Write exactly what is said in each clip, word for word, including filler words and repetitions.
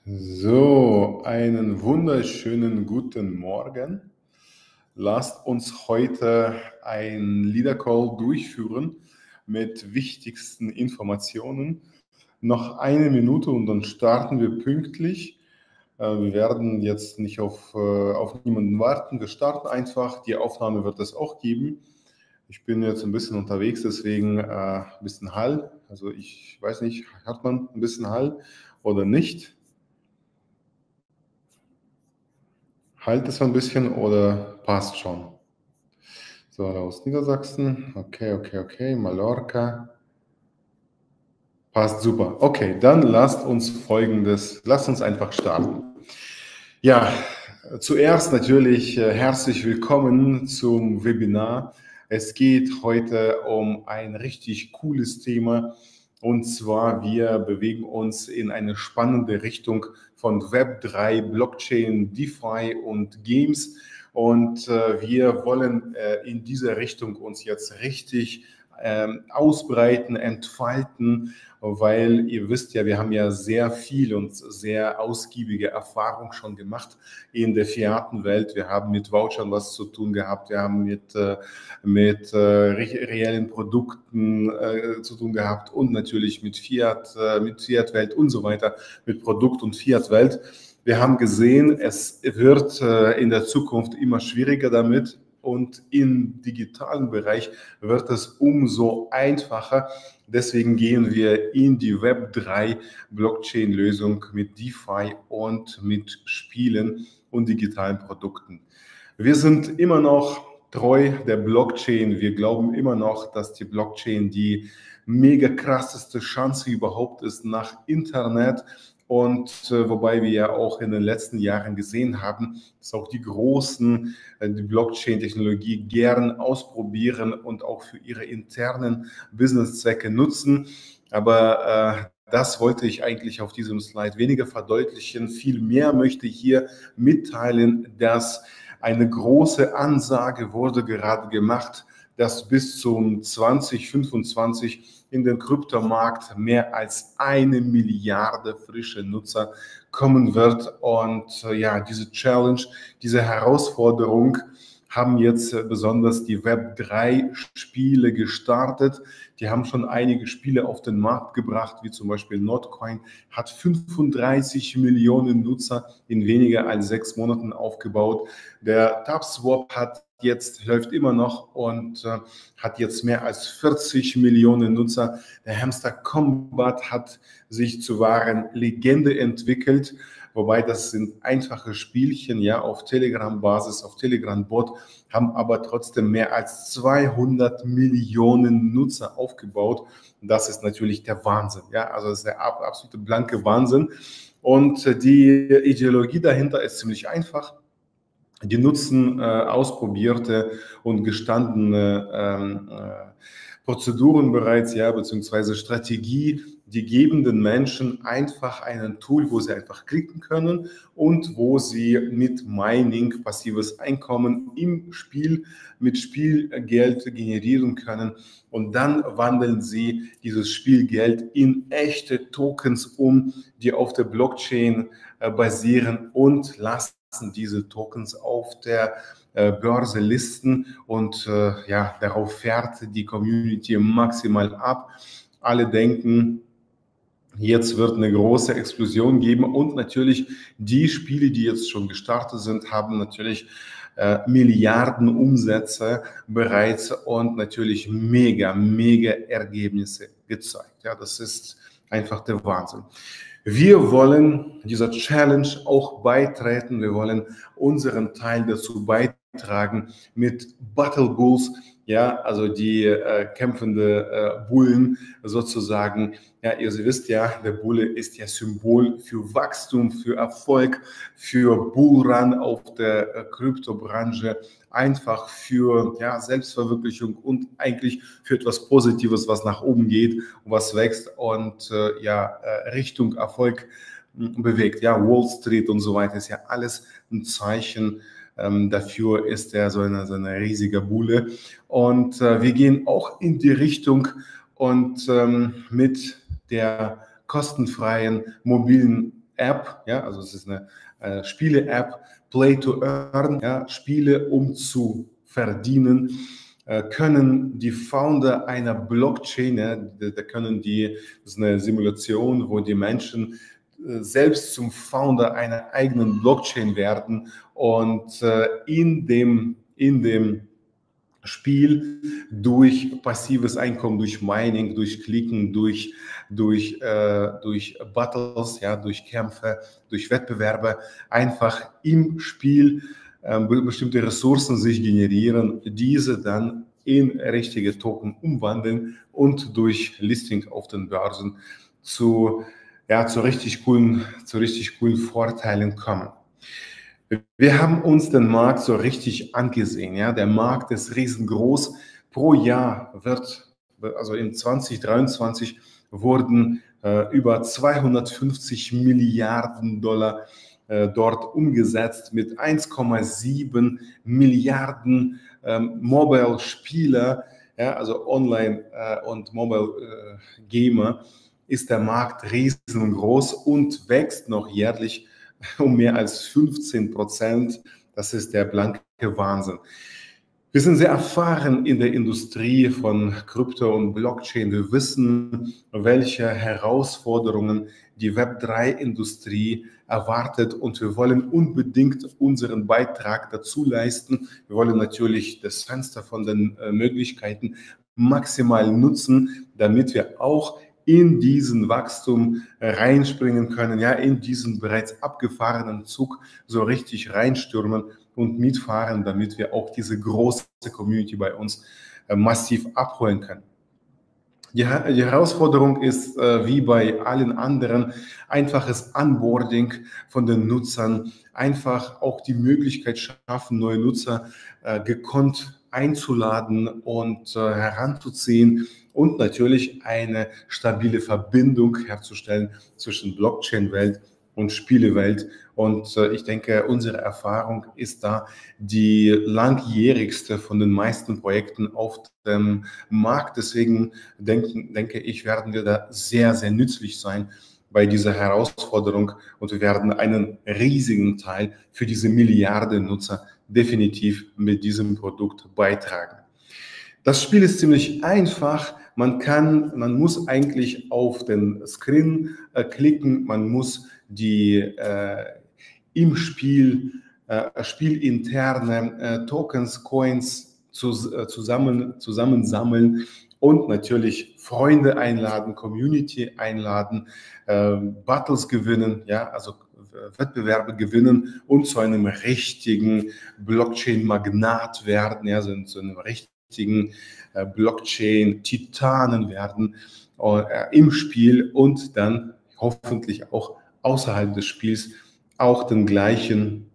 So, einen wunderschönen guten Morgen. Lasst uns heute ein Leader Call durchführen mit wichtigsten Informationen. Noch eine Minute und dann starten wir pünktlich. Äh, Wir werden jetzt nicht auf, äh, auf niemanden warten. Wir starten einfach. Die Aufnahme wird es auch geben. Ich bin jetzt ein bisschen unterwegs, deswegen äh, ein bisschen Hall. Also ich weiß nicht, hat man ein bisschen Hall oder nicht? Halt es ein bisschen oder passt schon? So, aus Niedersachsen. Okay, okay, okay. Mallorca. Passt super. Okay, dann lasst uns Folgendes, lasst uns einfach starten. Ja, zuerst natürlich äh, herzlich willkommen zum Webinar. Es geht heute um ein richtig cooles Thema. Und zwar, wir bewegen uns in eine spannende Richtung von Web drei, Blockchain, DeFi und Games. Und äh, wir wollen äh, in dieser Richtung uns jetzt richtig ähm, ausbreiten, entfalten, weil ihr wisst ja, wir haben ja sehr viel und sehr ausgiebige Erfahrung schon gemacht in der Fiatenwelt. Wir haben mit Vouchern was zu tun gehabt, wir haben mit, äh, mit äh, reellen Produkten äh, zu tun gehabt und natürlich mit Fiat, äh, mit Fiat-Welt und so weiter, mit Produkt- und Fiat-Welt. Wir haben gesehen, es wird äh, in der Zukunft immer schwieriger damit. Und im digitalen Bereich wird es umso einfacher. Deswegen gehen wir in die Web drei Blockchain-Lösung mit DeFi und mit Spielen und digitalen Produkten. Wir sind immer noch treu der Blockchain. Wir glauben immer noch, dass die Blockchain die mega krasseste Chance überhaupt ist nach Internet. Und äh, wobei wir ja auch in den letzten Jahren gesehen haben, dass auch die Großen äh, die Blockchain-Technologie gern ausprobieren und auch für ihre internen Businesszwecke nutzen. Aber äh, das wollte ich eigentlich auf diesem Slide weniger verdeutlichen. Vielmehr möchte ich hier mitteilen, dass eine große Ansage wurde gerade gemacht, dass bis zum zwanzig fünfundzwanzig in den Kryptomarkt mehr als eine Milliarde frische Nutzer kommen wird. Und äh, ja, diese Challenge, diese Herausforderung haben jetzt äh, besonders die Web drei Spiele gestartet. Die haben schon einige Spiele auf den Markt gebracht, wie zum Beispiel Notcoin, hat fünfunddreißig Millionen Nutzer in weniger als sechs Monaten aufgebaut. Der TapSwap hat jetzt läuft immer noch und äh, hat jetzt mehr als vierzig Millionen Nutzer. Der Hamster Combat hat sich zu wahren Legende entwickelt, wobei das sind einfache Spielchen, ja, auf Telegram-Basis, auf Telegram-Bot, haben aber trotzdem mehr als zweihundert Millionen Nutzer aufgebaut. Und das ist natürlich der Wahnsinn, ja, also das ist der absolute blanke Wahnsinn. Und äh, die Ideologie dahinter ist ziemlich einfach. Die nutzen äh, ausprobierte und gestandene ähm, äh, Prozeduren bereits, ja, beziehungsweise Strategie. Die geben den Menschen einfach einen Tool, wo sie einfach klicken können und wo sie mit Mining passives Einkommen im Spiel mit Spielgeld generieren können. Und dann wandeln sie dieses Spielgeld in echte Tokens um, die auf der Blockchain äh, basieren und lassen diese Tokens auf der äh, Börse listen und äh, ja, darauf fährt die Community maximal ab. Alle denken, jetzt wird eine große Explosion geben und natürlich die Spiele, die jetzt schon gestartet sind, haben natürlich äh, Milliarden Umsätze bereits und natürlich mega, mega Ergebnisse gezeigt. Ja, das ist einfach der Wahnsinn. Wir wollen dieser Challenge auch beitreten. Wir wollen unseren Teil dazu beitragen mit Battle Bulls, ja, also die äh, kämpfende äh, Bullen sozusagen. Ja, ihr wisst ja, der Bulle ist ja Symbol für Wachstum, für Erfolg, für Bullrun auf der äh, Kryptobranche, einfach für ja, Selbstverwirklichung und eigentlich für etwas Positives, was nach oben geht und was wächst und äh, ja, äh, Richtung Erfolg mh, bewegt. Ja, Wall Street und so weiter ist ja alles ein Zeichen. Ähm, dafür ist er so eine, so eine riesige Bulle. Und äh, wir gehen auch in die Richtung und ähm, mit der kostenfreien mobilen App, ja, also es ist eine äh, Spiele-App, Play to Earn, ja, Spiele um zu verdienen, äh, können die Founder einer Blockchain, ja, da, da können die, das ist eine Simulation, wo die Menschen äh, selbst zum Founder einer eigenen Blockchain werden und äh, in dem, in dem Spiel durch passives Einkommen, durch Mining, durch Klicken, durch, durch, äh, durch Battles, ja, durch Kämpfe, durch Wettbewerbe einfach im Spiel äh, bestimmte Ressourcen sich generieren, diese dann in richtige Token umwandeln und durch Listing auf den Börsen zu, ja, zu richtig coolen, zu richtig coolen Vorteilen kommen. Wir haben uns den Markt so richtig angesehen. Ja? Der Markt ist riesengroß. Pro Jahr wird, also in zwanzig dreiundzwanzig wurden äh, über zweihundertfünfzig Milliarden Dollar äh, dort umgesetzt mit eins Komma sieben Milliarden ähm, Mobile-Spieler, ja, also Online- äh, und Mobile-Gamer, äh, ist der Markt riesengroß und wächst noch jährlich um mehr als fünfzehn Prozent. Das ist der blanke Wahnsinn. Wir sind sehr erfahren in der Industrie von Krypto und Blockchain. Wir wissen, welche Herausforderungen die Web drei Industrie erwartet und wir wollen unbedingt unseren Beitrag dazu leisten. Wir wollen natürlich das Fenster von den Möglichkeiten maximal nutzen, damit wir auch in diesen Wachstum reinspringen können, ja, in diesen bereits abgefahrenen Zug so richtig reinstürmen und mitfahren, damit wir auch diese große Community bei uns äh, massiv abholen können. Die, die Herausforderung ist, äh, wie bei allen anderen, einfaches Onboarding von den Nutzern, einfach auch die Möglichkeit schaffen, neue Nutzer äh, gekonnt einzuladen und äh, heranzuziehen und natürlich eine stabile Verbindung herzustellen zwischen Blockchain-Welt und Spielewelt. Und äh, ich denke, unsere Erfahrung ist da die langjährigste von den meisten Projekten auf dem Markt. Deswegen denken, denke ich, werden wir da sehr, sehr nützlich sein bei dieser Herausforderung und wir werden einen riesigen Teil für diese Milliarde Nutzer definitiv mit diesem Produkt beitragen. Das Spiel ist ziemlich einfach. Man kann, man muss eigentlich auf den Screen äh, klicken, man muss die äh, im Spiel äh, spielinterne äh, Tokens, Coins zu, äh, zusammen, zusammensammeln und natürlich Freunde einladen, Community einladen, äh, Battles gewinnen, ja, also Wettbewerbe gewinnen und zu einem richtigen Blockchain-Magnat werden, ja, so zu einem richtigen äh, Blockchain-Titanen werden äh, im Spiel und dann hoffentlich auch außerhalb des Spiels auch den gleichen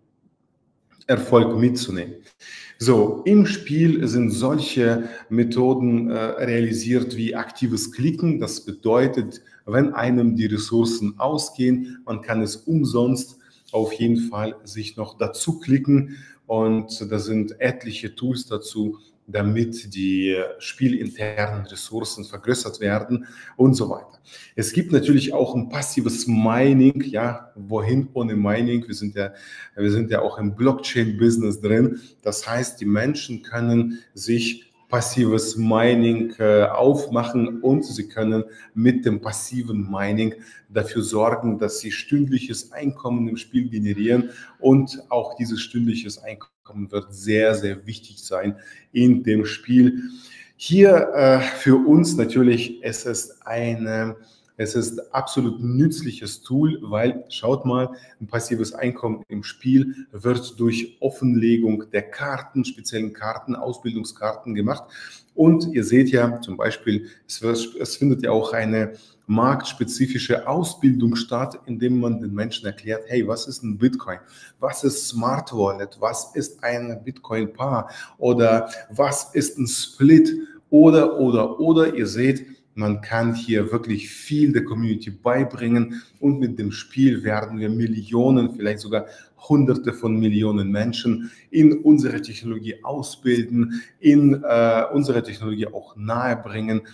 Erfolg mitzunehmen. So, im Spiel sind solche Methoden äh, realisiert wie aktives Klicken. Das bedeutet, wenn einem die Ressourcen ausgehen, man kann es umsonst auf jeden Fall sich noch dazu klicken und da sind etliche Tools dazu, damit die spielinternen Ressourcen vergrößert werden und so weiter. Es gibt natürlich auch ein passives Mining, ja, wohin ohne Mining? Wir sind ja, wir sind ja auch im Blockchain-Business drin. Das heißt, die Menschen können sich passives Mining äh, aufmachen und sie können mit dem passiven Mining dafür sorgen, dass sie stündliches Einkommen im Spiel generieren und auch dieses stündliches Einkommen wird sehr, sehr wichtig sein in dem Spiel. Hier äh, für uns natürlich, es ist eine Es ist ein absolut nützliches Tool, weil, schaut mal, ein passives Einkommen im Spiel wird durch Offenlegung der Karten, speziellen Karten, Ausbildungskarten gemacht. Und ihr seht ja zum Beispiel, es, wird, es findet ja auch eine marktspezifische Ausbildung statt, indem man den Menschen erklärt, hey, was ist ein Bitcoin? Was ist Smart Wallet? Was ist ein Bitcoin-Paar? Oder was ist ein Split? Oder, oder, oder, ihr seht, man kann hier wirklich viel der Community beibringen und mit dem Spiel werden wir Millionen, vielleicht sogar Hunderte von Millionen Menschen in unsere Technologie ausbilden, in äh, unsere Technologie auch nahebringen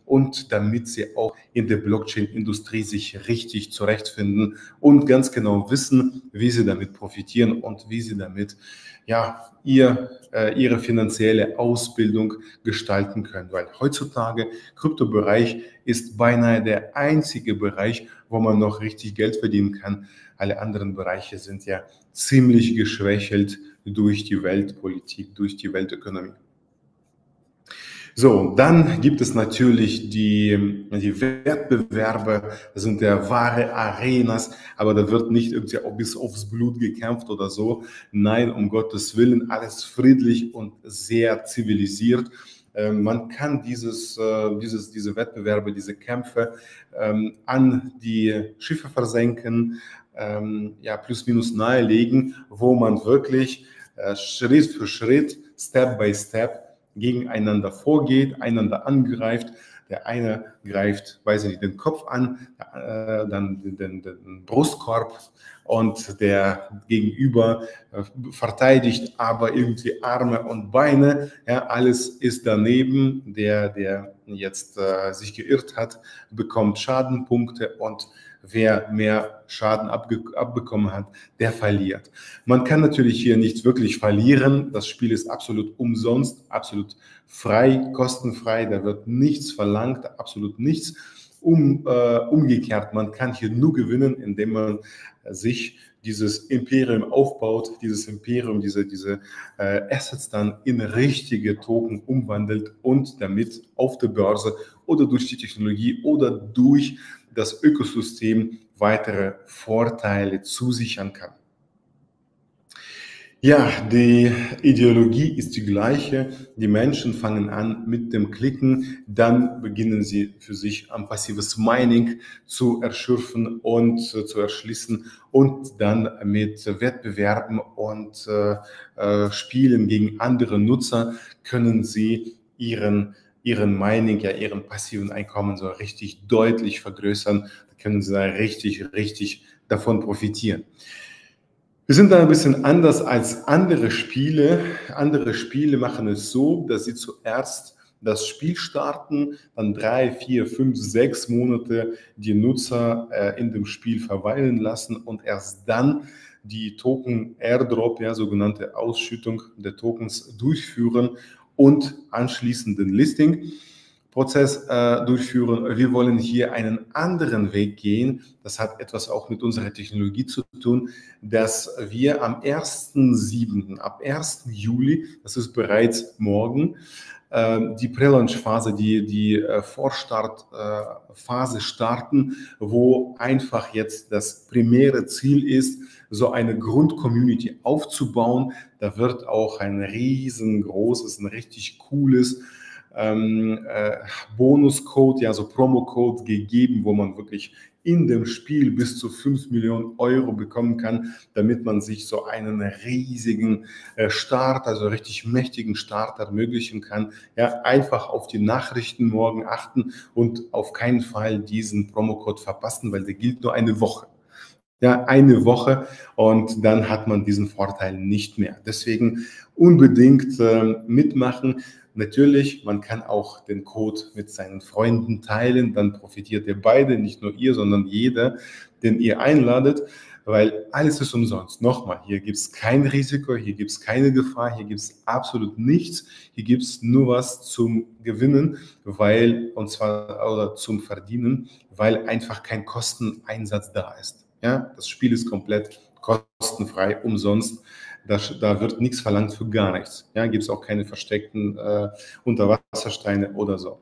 und damit sie auch in der Blockchain-Industrie sich richtig zurechtfinden und ganz genau wissen, wie sie damit profitieren und wie sie damit ja, ihr, äh, ihre finanzielle Ausbildung gestalten können. Weil heutzutage Kryptobereich ist beinahe der einzige Bereich, wo man noch richtig Geld verdienen kann. Alle anderen Bereiche sind ja ziemlich geschwächelt durch die Weltpolitik, durch die Weltökonomie. So, dann gibt es natürlich die, die Wettbewerbe, das sind ja wahre Arenas, aber da wird nicht irgendwie bis aufs Blut gekämpft oder so. Nein, um Gottes Willen, alles friedlich und sehr zivilisiert. Ähm, man kann dieses, äh, dieses, diese Wettbewerbe, diese Kämpfe ähm, an die Schiffe versenken, ähm, ja, plus minus nahelegen, wo man wirklich äh, Schritt für Schritt, Step by Step, gegeneinander vorgeht, einander angreift. Der eine greift, weiß ich nicht, den Kopf an, äh, dann den, den, den Brustkorb und der Gegenüber äh, verteidigt aber irgendwie Arme und Beine. Ja, alles ist daneben. Der, der jetzt äh, sich geirrt hat, bekommt Schadenpunkte und wer mehr Schaden abge abbekommen hat, der verliert. Man kann natürlich hier nicht wirklich verlieren. Das Spiel ist absolut umsonst, absolut frei, kostenfrei. Da wird nichts verlangt, absolut nichts. Um, äh, umgekehrt, man kann hier nur gewinnen, indem man äh, sich dieses Imperium aufbaut, dieses Imperium, diese, diese äh, Assets dann in richtige Token umwandelt und damit auf der Börse oder durch die Technologie oder durch das Ökosystem weitere Vorteile zusichern kann. Ja, die Ideologie ist die gleiche. Die Menschen fangen an mit dem Klicken, dann beginnen sie für sich ein passives Mining zu erschürfen und äh, zu erschließen und dann mit Wettbewerben und äh, äh, Spielen gegen andere Nutzer können sie ihren ihren Mining, ja ihren passiven Einkommen so richtig deutlich vergrößern. Da können sie da richtig, richtig davon profitieren. Wir sind da ein bisschen anders als andere Spiele. Andere Spiele machen es so, dass sie zuerst das Spiel starten, dann drei, vier, fünf, sechs Monate die Nutzer äh, in dem Spiel verweilen lassen und erst dann die Token Airdrop, ja, sogenannte Ausschüttung der Tokens durchführen und anschließend den Listing. Prozess äh, durchführen. Wir wollen hier einen anderen Weg gehen. Das hat etwas auch mit unserer Technologie zu tun, dass wir am ersten siebten, ab ersten Juli, das ist bereits morgen, äh, die Pre-Launch-Phase, die, die äh, Vorstartphase äh, starten, wo einfach jetzt das primäre Ziel ist, so eine Grundcommunity aufzubauen. Da wird auch ein riesengroßes, ein richtig cooles Ähm, äh, Bonuscode, ja, so Promocode gegeben, wo man wirklich in dem Spiel bis zu fünf Millionen Euro bekommen kann, damit man sich so einen riesigen äh, Start, also richtig mächtigen Start ermöglichen kann. Ja, einfach auf die Nachrichten morgen achten und auf keinen Fall diesen Promocode verpassen, weil der gilt nur eine Woche. Ja, eine Woche und dann hat man diesen Vorteil nicht mehr. Deswegen unbedingt äh, mitmachen. Natürlich, man kann auch den Code mit seinen Freunden teilen, dann profitiert ihr beide, nicht nur ihr, sondern jeder, den ihr einladet, weil alles ist umsonst. Nochmal, hier gibt es kein Risiko, hier gibt es keine Gefahr, hier gibt es absolut nichts, hier gibt es nur was zum Gewinnen, weil, und zwar oder zum Verdienen, weil einfach kein Kosteneinsatz da ist. Ja, das Spiel ist komplett kostenfrei, umsonst. Da, da wird nichts verlangt für gar nichts. Ja, gibt es auch keine versteckten äh, Unterwassersteine oder so.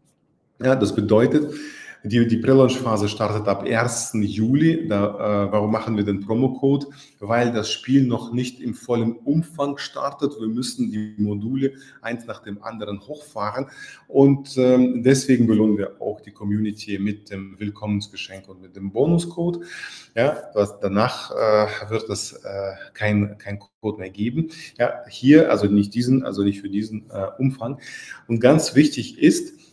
Ja, das bedeutet, die, die Pre-Launch-Phase startet ab ersten Juli. Da, äh, warum machen wir den Promo-Code? Weil das Spiel noch nicht im vollen Umfang startet. Wir müssen die Module eins nach dem anderen hochfahren. Und ähm, deswegen belohnen wir auch die Community mit dem Willkommensgeschenk und mit dem Bonuscode. Ja, das, danach äh, wird es äh, kein, kein Code mehr geben. Ja, hier, also nicht diesen, also nicht für diesen äh, Umfang. Und ganz wichtig ist,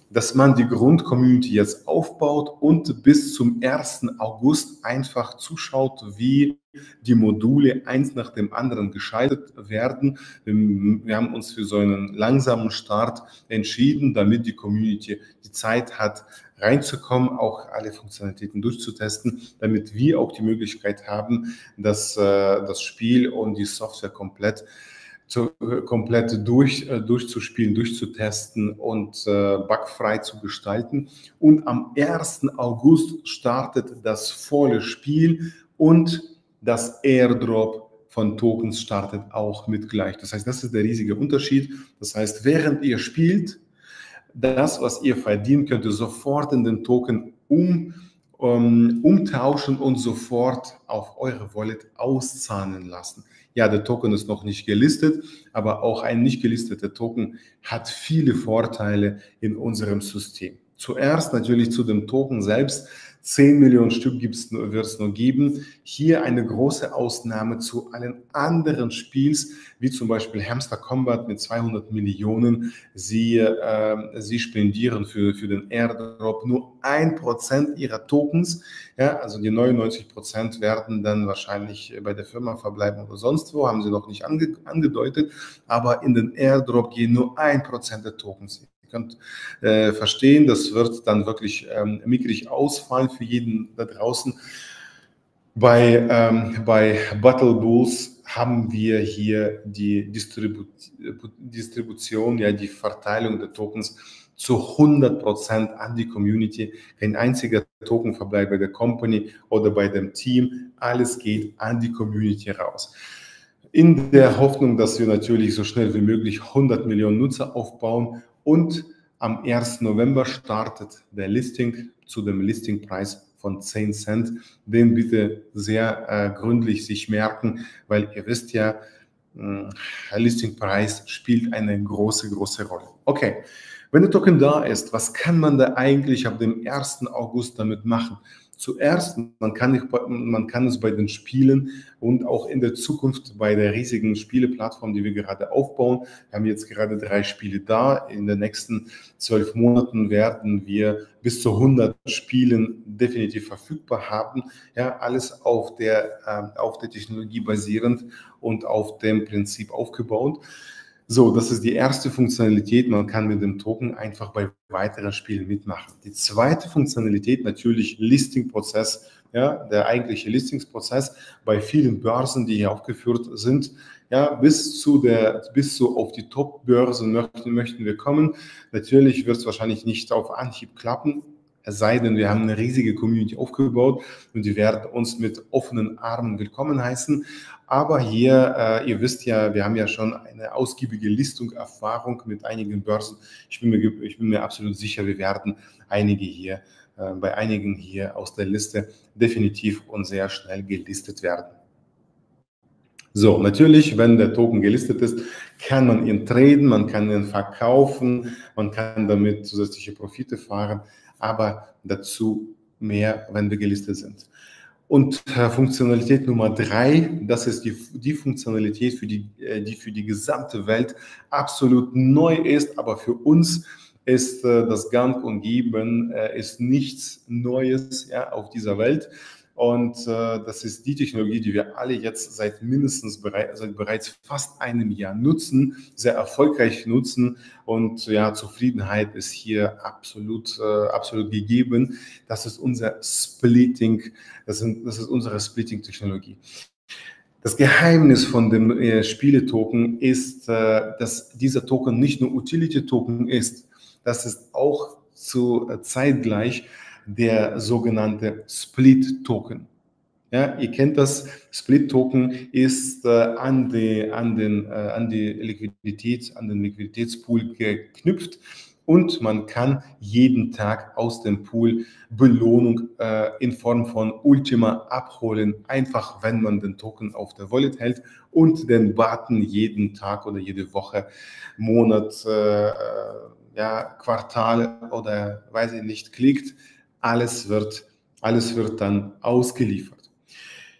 dass man die Grundcommunity jetzt aufbaut und bis zum ersten August einfach zuschaut, wie die Module eins nach dem anderen geschaltet werden. Wir haben uns für so einen langsamen Start entschieden, damit die Community die Zeit hat, reinzukommen, auch alle Funktionalitäten durchzutesten, damit wir auch die Möglichkeit haben, dass äh, das Spiel und die Software komplett zu, komplett durch, äh, durchzuspielen, durchzutesten und äh, bugfrei zu gestalten. Und am ersten August startet das volle Spiel und das Airdrop von Tokens startet auch mit gleich. Das heißt, das ist der riesige Unterschied. Das heißt, während ihr spielt, das, was ihr verdient, könnt ihr sofort in den Token um, um, umtauschen und sofort auf eure Wallet auszahlen lassen. Ja, der Token ist noch nicht gelistet, aber auch ein nicht gelisteter Token hat viele Vorteile in unserem System. Zuerst natürlich zu dem Token selbst. zehn Millionen Stück wird es nur geben. Hier eine große Ausnahme zu allen anderen Spiels, wie zum Beispiel Hamster Combat mit zweihundert Millionen. Sie, äh, sie spendieren für, für den Airdrop nur ein Prozent ihrer Tokens. Ja, also die neunundneunzig Prozent werden dann wahrscheinlich bei der Firma verbleiben oder sonst wo, haben sie noch nicht ange, angedeutet. Aber in den Airdrop gehen nur ein Prozent der Tokens. Ihr könnt äh, verstehen, das wird dann wirklich ähm, mickrig ausfallen für jeden da draußen. Bei, ähm, bei Battle Bulls haben wir hier die Distribu Distribution, ja, die Verteilung der Tokens zu hundert Prozent an die Community. Kein einziger Token verbleibt bei der Company oder bei dem Team. Alles geht an die Community raus. In der Hoffnung, dass wir natürlich so schnell wie möglich hundert Millionen Nutzer aufbauen und am ersten November startet der Listing zu dem Listingpreis von zehn Cent. Den bitte sehr äh, gründlich sich merken, weil ihr wisst ja, der Listingpreis spielt eine große, große Rolle. Okay, wenn der Token da ist, was kann man da eigentlich ab dem ersten August damit machen? Zuerst, man kann, man kann es bei den Spielen und auch in der Zukunft bei der riesigen Spieleplattform, die wir gerade aufbauen. Wir haben jetzt gerade drei Spiele da. In den nächsten zwölf Monaten werden wir bis zu hundert Spielen definitiv verfügbar haben. Ja, alles auf der, äh, auf der Technologie basierend und auf dem Prinzip aufgebaut. So, das ist die erste Funktionalität. Man kann mit dem Token einfach bei weiteren Spielen mitmachen. Die zweite Funktionalität natürlich Listing-Prozess, ja, der eigentliche Listingsprozess bei vielen Börsen, die hier aufgeführt sind. Ja, bis zu der, bis zu auf die Top-Börsen möchten, möchten wir kommen. Natürlich wird es wahrscheinlich nicht auf Anhieb klappen. Es sei denn, wir haben eine riesige Community aufgebaut und die werden uns mit offenen Armen willkommen heißen. Aber hier, äh, ihr wisst ja, wir haben ja schon eine ausgiebige Listung, Erfahrung mit einigen Börsen. Ich bin mir, ich bin mir absolut sicher, wir werden einige hier, äh, bei einigen hier aus der Liste definitiv und sehr schnell gelistet werden. So, natürlich, wenn der Token gelistet ist, kann man ihn traden, man kann ihn verkaufen, man kann damit zusätzliche Profite fahren, aber dazu mehr, wenn wir gelistet sind. Und äh, Funktionalität Nummer drei, das ist die, die Funktionalität, für die, äh, die für die gesamte Welt absolut neu ist, aber für uns ist äh, das Gang und Geben äh, ist nichts Neues, ja, auf dieser Welt. Und äh, das ist die Technologie, die wir alle jetzt seit mindestens berei seit bereits fast einem Jahr nutzen, sehr erfolgreich nutzen. Und ja, Zufriedenheit ist hier absolut, äh, absolut gegeben. Das ist unser Splitting, das, sind, das ist unsere Splitting-Technologie. Das Geheimnis von dem äh, Spieletoken ist, äh, dass dieser Token nicht nur Utility-Token ist, das ist auch zu äh, zeitgleich der sogenannte Split-Token. Ja, ihr kennt das, Split-Token ist äh, an, die, an, den, äh, an die Liquidität, an den Liquiditätspool geknüpft und man kann jeden Tag aus dem Pool Belohnung äh, in Form von Ultima abholen, einfach wenn man den Token auf der Wallet hält und den Button jeden Tag oder jede Woche, Monat, äh, ja, Quartal oder weiß ich nicht, klickt. Alles wird, alles wird dann ausgeliefert.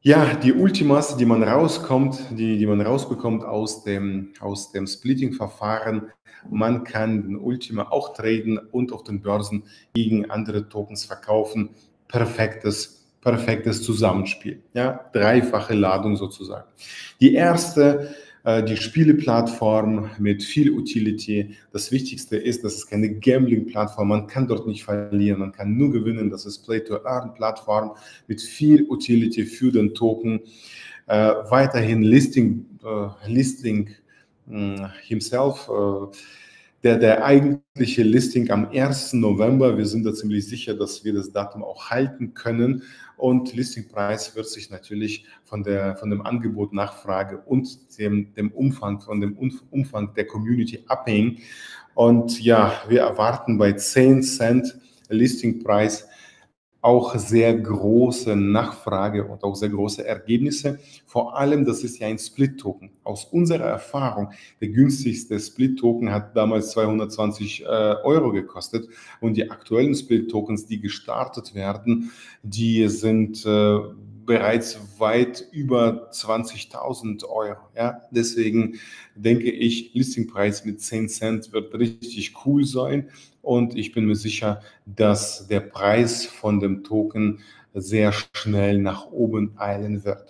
Ja, die Ultimas, die man rauskommt, die, die man rausbekommt aus dem, aus dem Splitting-Verfahren, man kann den Ultima auch traden und auf den Börsen gegen andere Tokens verkaufen. Perfektes, perfektes Zusammenspiel. Ja, dreifache Ladung sozusagen. Die erste, äh, die Spieleplattform mit viel Utility. Das Wichtigste ist, dass es keine Gambling-Plattform, man kann dort nicht verlieren, man kann nur gewinnen. Das ist Play-to-Earn-Plattform mit viel Utility für den Token. Äh, weiterhin Listing, äh, Listing mh, himself. Äh, der, der eigentliche Listing am ersten November. Wir sind da ziemlich sicher, dass wir das Datum auch halten können. Und Listingpreis wird sich natürlich von, der, von dem Angebot, Nachfrage und dem, dem Umfang, von dem Umfang der Community abhängen. Und ja, wir erwarten bei zehn Cent Listingpreis auch sehr große Nachfrage und auch sehr große Ergebnisse. Vor allem, das ist ja ein Split-Token. Aus unserer Erfahrung, der günstigste Split-Token hat damals zweihundertzwanzig äh, Euro gekostet und die aktuellen Split-Tokens, die gestartet werden, die sind äh, bereits weit über zwanzigtausend Euro. Ja? Deswegen denke ich, Listingpreis mit zehn Cent wird richtig cool sein. Und ich bin mir sicher, dass der Preis von dem Token sehr schnell nach oben eilen wird.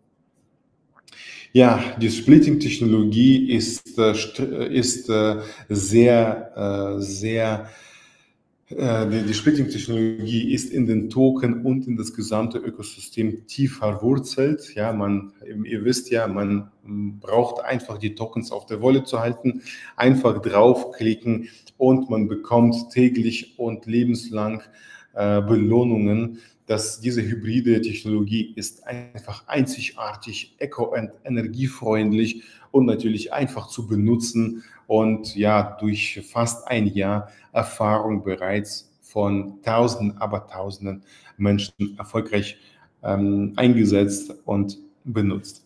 Ja, die Splitting-Technologie ist, äh, ist äh, sehr, äh, sehr Die, die Splitting-Technologie ist in den Token und in das gesamte Ökosystem tief verwurzelt. Ja, man, ihr wisst ja, man braucht einfach die Tokens auf der Wallet zu halten, einfach draufklicken und man bekommt täglich und lebenslang äh, Belohnungen. Dass diese hybride Technologie ist einfach einzigartig, öko- und energiefreundlich und natürlich einfach zu benutzen und ja, durch fast ein Jahr Erfahrung bereits von Tausenden, aber Tausenden Menschen erfolgreich ähm, eingesetzt und benutzt.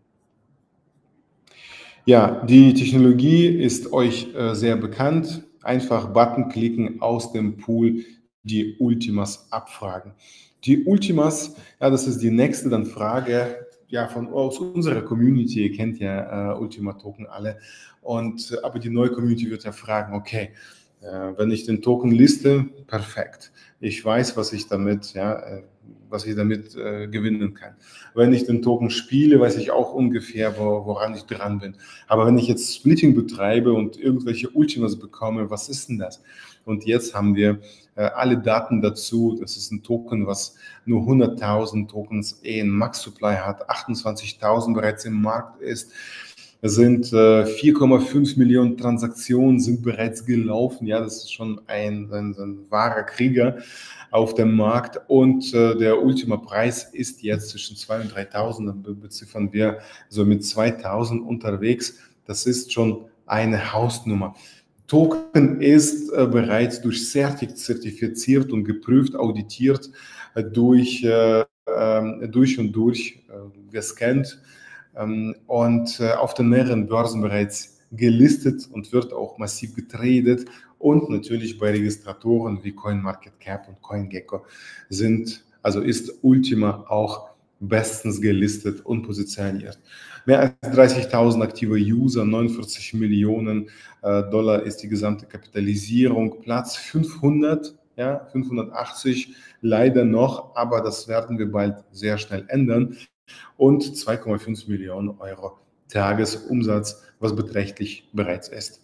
Ja, die Technologie ist euch äh, sehr bekannt. Einfach Button klicken, aus dem Pool die Ultimas abfragen. Die Ultimas, ja, das ist die nächste dann Frage, ja, von aus unserer Community. Ihr kennt ja äh, Ultima Token alle. Und äh, aber die neue Community wird ja fragen, okay, äh, wenn ich den Token liste, perfekt. Ich weiß, was ich damit, ja, äh, was ich damit äh, gewinnen kann. Wenn ich den Token spiele, weiß ich auch ungefähr, wo, woran ich dran bin. Aber wenn ich jetzt Splitting betreibe und irgendwelche Ultimas bekomme, was ist denn das? Und jetzt haben wir äh, alle Daten dazu. Das ist ein Token, was nur hunderttausend Tokens eh in Max Supply hat, achtundzwanzigtausend bereits im Markt ist. Es sind äh, vier Komma fünf Millionen Transaktionen sind bereits gelaufen. Ja, das ist schon ein, ein, ein wahrer Krieger auf dem Markt. Und äh, der Ultima-Preis ist jetzt zwischen zweitausend und dreitausend. Dann beziffern wir so mit zweitausend unterwegs. Das ist schon eine Hausnummer. Token ist äh, bereits durch Certic zertifiziert und geprüft, auditiert, äh, durch, äh, äh, durch und durch äh, gescannt ähm, und äh, auf den mehreren Börsen bereits gelistet und wird auch massiv getradet. Und natürlich bei Registratoren wie CoinMarketCap und CoinGecko sind, also ist Ultima auch bestens gelistet und positioniert. Mehr als dreißigtausend aktive User, neunundvierzig Millionen äh, Dollar ist die gesamte Kapitalisierung, Platz fünfhundert, ja, fünfhundertachtzig leider noch, aber das werden wir bald sehr schnell ändern. Und zwei Komma fünf Millionen Euro Tagesumsatz, was beträchtlich bereits ist.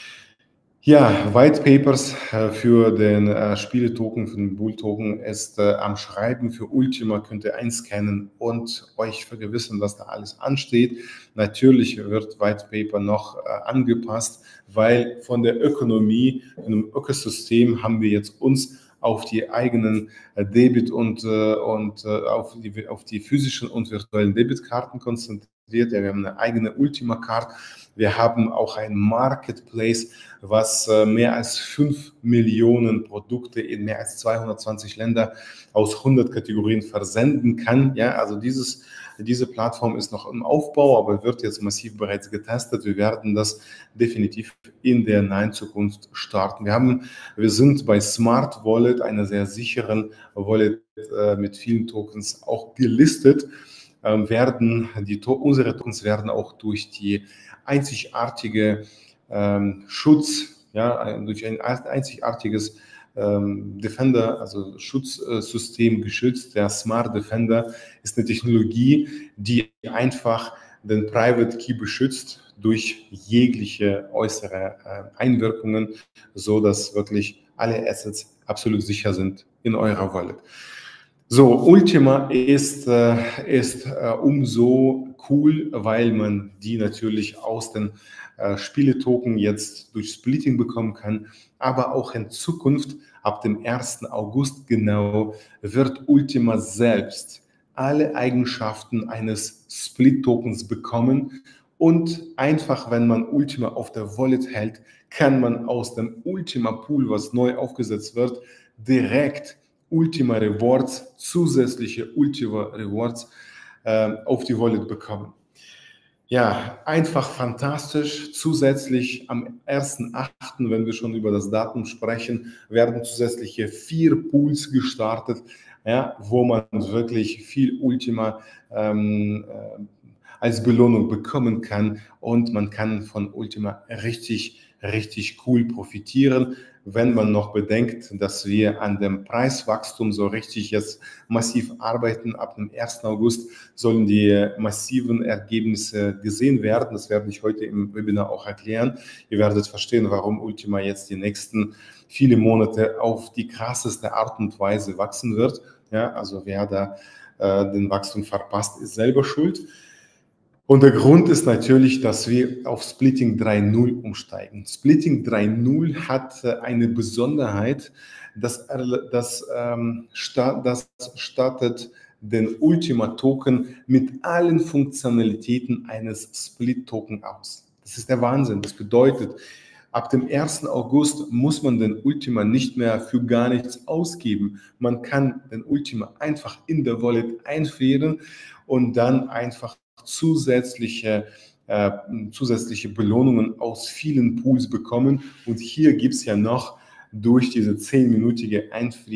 Ja, White Papers äh, für den äh, Spieletoken, für den Bull-Token ist äh, am Schreiben. Für Ultima könnt ihr einscannen und euch vergewissern, was da alles ansteht. Natürlich wird White Paper noch äh, angepasst, weil von der Ökonomie, in einem Ökosystem haben wir jetzt uns auf die eigenen äh, Debit- und, äh, und äh, auf, die, auf die physischen und virtuellen Debitkarten konzentriert. Ja, wir haben eine eigene Ultima-Card. Wir haben auch ein Marketplace, was äh, mehr als fünf Millionen Produkte in mehr als zweihundertzwanzig Länder aus hundert Kategorien versenden kann. Ja, also dieses, diese Plattform ist noch im Aufbau, aber wird jetzt massiv bereits getestet. Wir werden das definitiv in der nahen Zukunft starten. Wir haben, wir sind bei Smart Wallet, einer sehr sicheren Wallet äh, mit vielen Tokens, auch gelistet. ähm, werden die, unsere Tokens werden auch durch die einzigartige ähm, Schutz, ja, durch ein einzigartiges ähm, Defender, also Schutzsystem geschützt. Der Smart Defender ist eine Technologie, die einfach den Private Key beschützt durch jegliche äußere äh, Einwirkungen, so dass wirklich alle Assets absolut sicher sind in eurer Wallet. So, Ultima ist, äh, ist äh, umso cool, weil man die natürlich aus den äh, Spieletoken jetzt durch Splitting bekommen kann, aber auch in Zukunft, ab dem ersten August genau, wird Ultima selbst alle Eigenschaften eines Split-Tokens bekommen und einfach, wenn man Ultima auf der Wallet hält, kann man aus dem Ultima Pool, was neu aufgesetzt wird, direkt Ultima Rewards, zusätzliche Ultima Rewards äh, auf die Wallet bekommen. Ja, einfach fantastisch. Zusätzlich am ersten achten, wenn wir schon über das Datum sprechen, werden zusätzliche vier Pools gestartet, ja, wo man wirklich viel Ultima ähm, äh, als Belohnung bekommen kann und man kann von Ultima richtig, richtig cool profitieren, wenn man noch bedenkt, dass wir an dem Preiswachstum so richtig jetzt massiv arbeiten. Ab dem ersten August sollen die massiven Ergebnisse gesehen werden. Das werde ich heute im Webinar auch erklären. Ihr werdet verstehen, warum Ultima jetzt die nächsten viele Monate auf die krasseste Art und Weise wachsen wird. Ja, also wer da äh, den Wachstum verpasst, ist selber schuld. Und der Grund ist natürlich, dass wir auf Splitting drei Punkt null umsteigen. Splitting drei Punkt null hat eine Besonderheit, dass das, ähm, das stattet den Ultima-Token mit allen Funktionalitäten eines Split-Token aus. Das ist der Wahnsinn. Das bedeutet, ab dem ersten August muss man den Ultima nicht mehr für gar nichts ausgeben. Man kann den Ultima einfach in der Wallet einfrieren und dann einfach zusätzliche, äh, zusätzliche Belohnungen aus vielen Pools bekommen. Und hier gibt es ja noch durch diese zehnminütige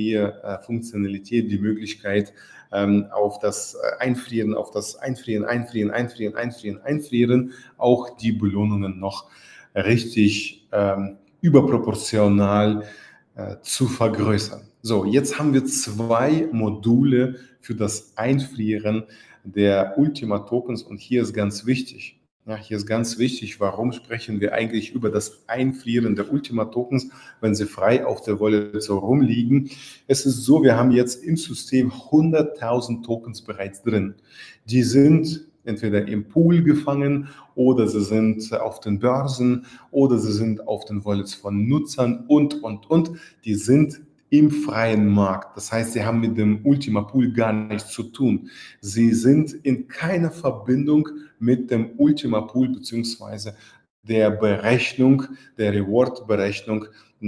Einfrier-Funktionalität die Möglichkeit, ähm, auf das Einfrieren, auf das Einfrieren, Einfrieren, Einfrieren, Einfrieren, Einfrieren auch die Belohnungen noch richtig ähm, überproportional äh, zu vergrößern. So, jetzt haben wir zwei Module für das Einfrieren der Ultima Tokens und hier ist ganz wichtig, ja, hier ist ganz wichtig, warum sprechen wir eigentlich über das Einfrieren der Ultima Tokens, wenn sie frei auf der Wallet so rumliegen. Es ist so, wir haben jetzt im System hunderttausend Tokens bereits drin. Die sind entweder im Pool gefangen oder sie sind auf den Börsen oder sie sind auf den Wallets von Nutzern und, und, und. Die sind im freien Markt. Das heißt, sie haben mit dem Ultima Pool gar nichts zu tun. Sie sind in keiner Verbindung mit dem Ultima Pool beziehungsweise der Berechnung, der Reward-Berechnung,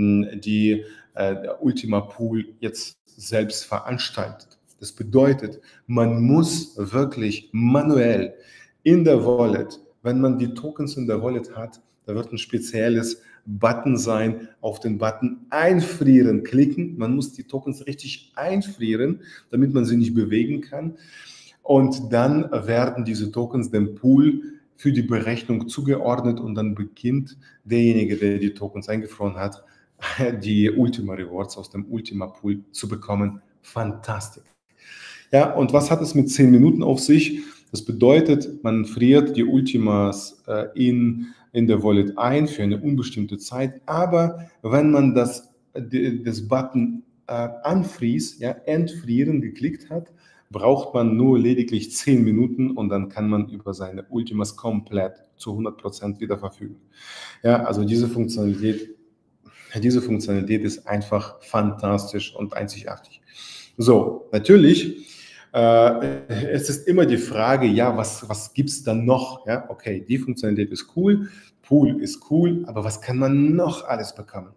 die äh, der Ultima Pool jetzt selbst veranstaltet. Das bedeutet, man muss wirklich manuell in der Wallet, wenn man die Tokens in der Wallet hat, da wird ein spezielles Button sein, auf den Button Einfrieren klicken. Man muss die Tokens richtig einfrieren, damit man sie nicht bewegen kann. Und dann werden diese Tokens dem Pool für die Berechnung zugeordnet und dann beginnt derjenige, der die Tokens eingefroren hat, die Ultima Rewards aus dem Ultima Pool zu bekommen. Fantastisch. Ja, und was hat es mit zehn Minuten auf sich? Das bedeutet, man friert die Ultimas äh, in, in der Wallet ein für eine unbestimmte Zeit, aber wenn man das, das Button äh, anfriest, ja, entfrieren geklickt hat, braucht man nur lediglich zehn Minuten und dann kann man über seine Ultimas komplett zu hundert Prozent wieder verfügen. Ja, also diese Funktionalität, diese Funktionalität ist einfach fantastisch und einzigartig. So, natürlich, äh, es ist immer die Frage, ja, was, was gibt es dann noch? Ja, okay, die Funktionalität ist cool, Pool ist cool, aber was kann man noch alles bekommen?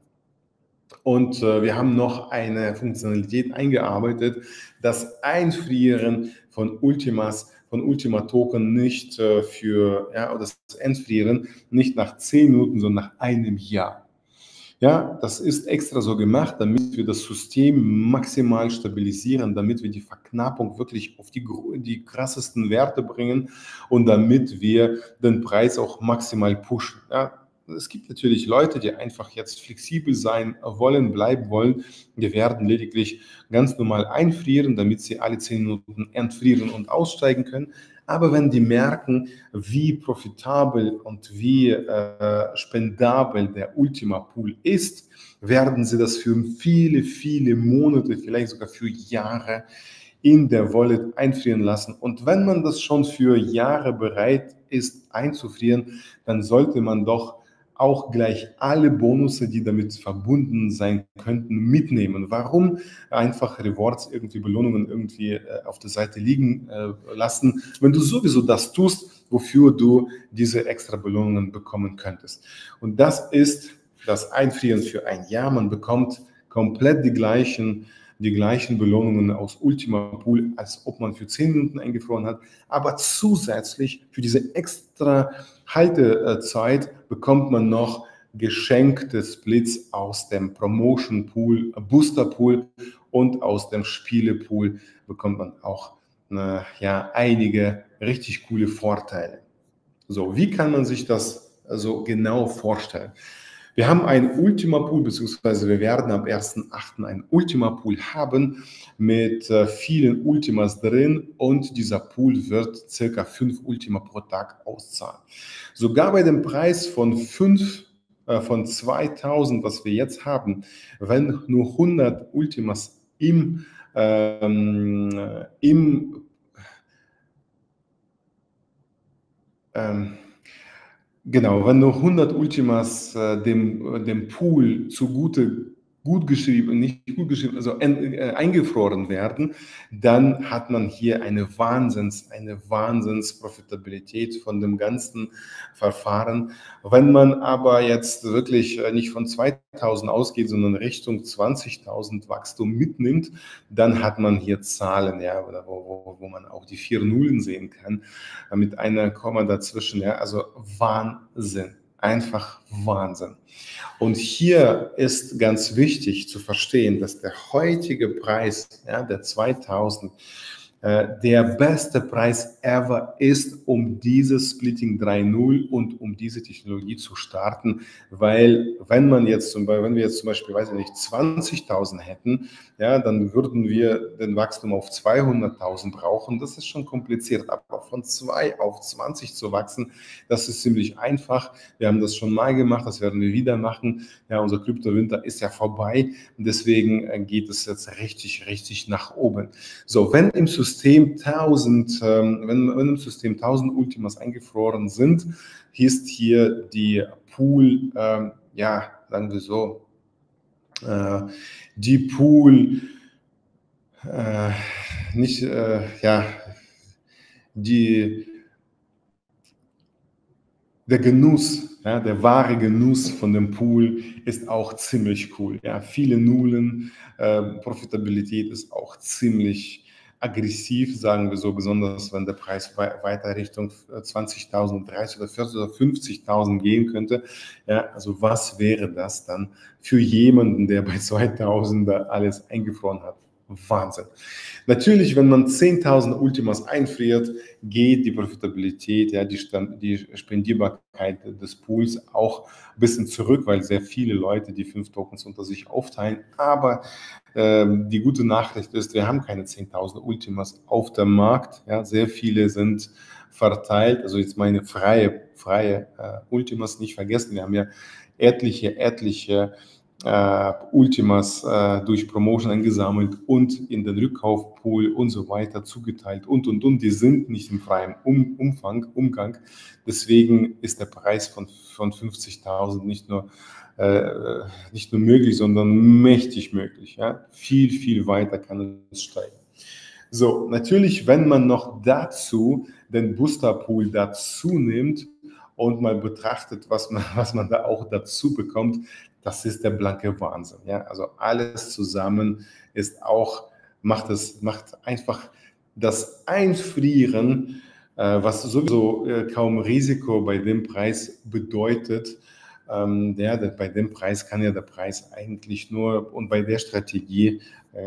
Und äh, wir haben noch eine Funktionalität eingearbeitet, das Einfrieren von Ultimas, von Ultima Token nicht äh, für, ja, oder das Entfrieren nicht nach zehn Minuten, sondern nach einem Jahr. Ja, das ist extra so gemacht, damit wir das System maximal stabilisieren, damit wir die Verknappung wirklich auf die, die krassesten Werte bringen und damit wir den Preis auch maximal pushen. Ja, es gibt natürlich Leute, die einfach jetzt flexibel sein wollen, bleiben wollen. Wir werden lediglich ganz normal einfrieren, damit sie alle zehn Minuten entfrieren und aussteigen können. Aber wenn die merken, wie profitabel und wie äh, spendabel der Ultima Pool ist, werden sie das für viele, viele Monate, vielleicht sogar für Jahre in der Wallet einfrieren lassen. Und wenn man das schon für Jahre bereit ist einzufrieren, dann sollte man doch auch gleich alle Bonusse, die damit verbunden sein könnten, mitnehmen. Warum einfach Rewards, irgendwie Belohnungen irgendwie äh, auf der Seite liegen äh, lassen, wenn du sowieso das tust, wofür du diese extra Belohnungen bekommen könntest? Und das ist das Einfrieren für ein Jahr. Man bekommt komplett die gleichen die gleichen Belohnungen aus Ultima Pool, als ob man für zehn Minuten eingefroren hat. Aber zusätzlich für diese extra Haltezeit bekommt man noch geschenkte Splits aus dem Promotion Pool, Booster Pool und aus dem Spiele Pool bekommt man auch äh, ja, einige richtig coole Vorteile. So, wie kann man sich das also genau vorstellen? Wir haben einen Ultima Pool, beziehungsweise wir werden am ersten achten einen Ultima Pool haben mit äh, vielen Ultimas drin und dieser Pool wird circa fünf Ultima pro Tag auszahlen. Sogar bei dem Preis von fünf, äh, von zweitausend, was wir jetzt haben, wenn nur hundert Ultimas im, ähm, im ähm, Genau, wenn nur hundert Ultimas äh, dem, dem Pool zugute gut geschrieben, nicht gut geschrieben, also äh, eingefroren werden, dann hat man hier eine Wahnsinns, eine Wahnsinns-Profitabilität von dem ganzen Verfahren. Wenn man aber jetzt wirklich nicht von zweitausend ausgeht, sondern Richtung zwanzigtausend Wachstum mitnimmt, dann hat man hier Zahlen, ja, wo, wo, wo man auch die vier Nullen sehen kann, mit einer Komma dazwischen, ja, also Wahnsinn. Einfach Wahnsinn. Und hier ist ganz wichtig zu verstehen, dass der heutige Preis, ja, der zweitausend, äh, der beste Preis ever ist, um dieses Splitting drei Punkt null und um diese Technologie zu starten, weil wenn man jetzt zum Beispiel, wenn wir jetzt zum Beispiel, weiß ich nicht, zwanzigtausend hätten, ja, dann würden wir den Wachstum auf zweihunderttausend brauchen. Das ist schon kompliziert, aber von zwei auf zwanzig zu wachsen, das ist ziemlich einfach. Wir haben das schon mal gemacht, das werden wir wieder machen. Ja, unser Kryptowinter ist ja vorbei und deswegen geht es jetzt richtig, richtig nach oben. So, wenn im System tausend, ähm, wenn, wenn im System tausend Ultimas eingefroren sind, ist hier die Pool, ähm, ja, sagen wir so, äh, die Pool, äh, nicht, äh, ja, die, der Genuss, ja, der wahre Genuss von dem Pool ist auch ziemlich cool. Ja, viele Nullen, äh, Profitabilität ist auch ziemlich aggressiv, sagen wir so, besonders wenn der Preis weiter Richtung zwanzigtausend, dreißig oder vierzig oder fünfzigtausend gehen könnte. Ja, also was wäre das dann für jemanden, der bei zweitausend da alles eingefroren hat? Wahnsinn. Natürlich, wenn man zehntausend Ultimas einfriert, geht die Profitabilität, ja, die, die Spendierbarkeit des Pools auch ein bisschen zurück, weil sehr viele Leute die fünf Tokens unter sich aufteilen. Aber ähm, die gute Nachricht ist, wir haben keine zehntausend Ultimas auf dem Markt. Ja, sehr viele sind verteilt. Also jetzt meine freie, freie äh, Ultimas nicht vergessen. Wir haben ja etliche, etliche Uh, Ultimas uh, durch Promotion eingesammelt und in den Rückkaufpool und so weiter zugeteilt und, und, und. Die sind nicht im freien um Umfang, Umgang. Deswegen ist der Preis von, von fünfzigtausend nicht nur, äh, nicht nur möglich, sondern mächtig möglich. Ja? Viel, viel weiter kann es steigen. So, natürlich, wenn man noch dazu den Boosterpool dazu nimmt und mal betrachtet, was man, was man da auch dazu bekommt, das ist der blanke Wahnsinn. Ja? Also alles zusammen ist auch, macht es, macht einfach das Einfrieren, äh, was sowieso äh, kaum Risiko bei dem Preis bedeutet, Ähm, ja, der, bei dem Preis kann ja der Preis eigentlich nur, und bei der Strategie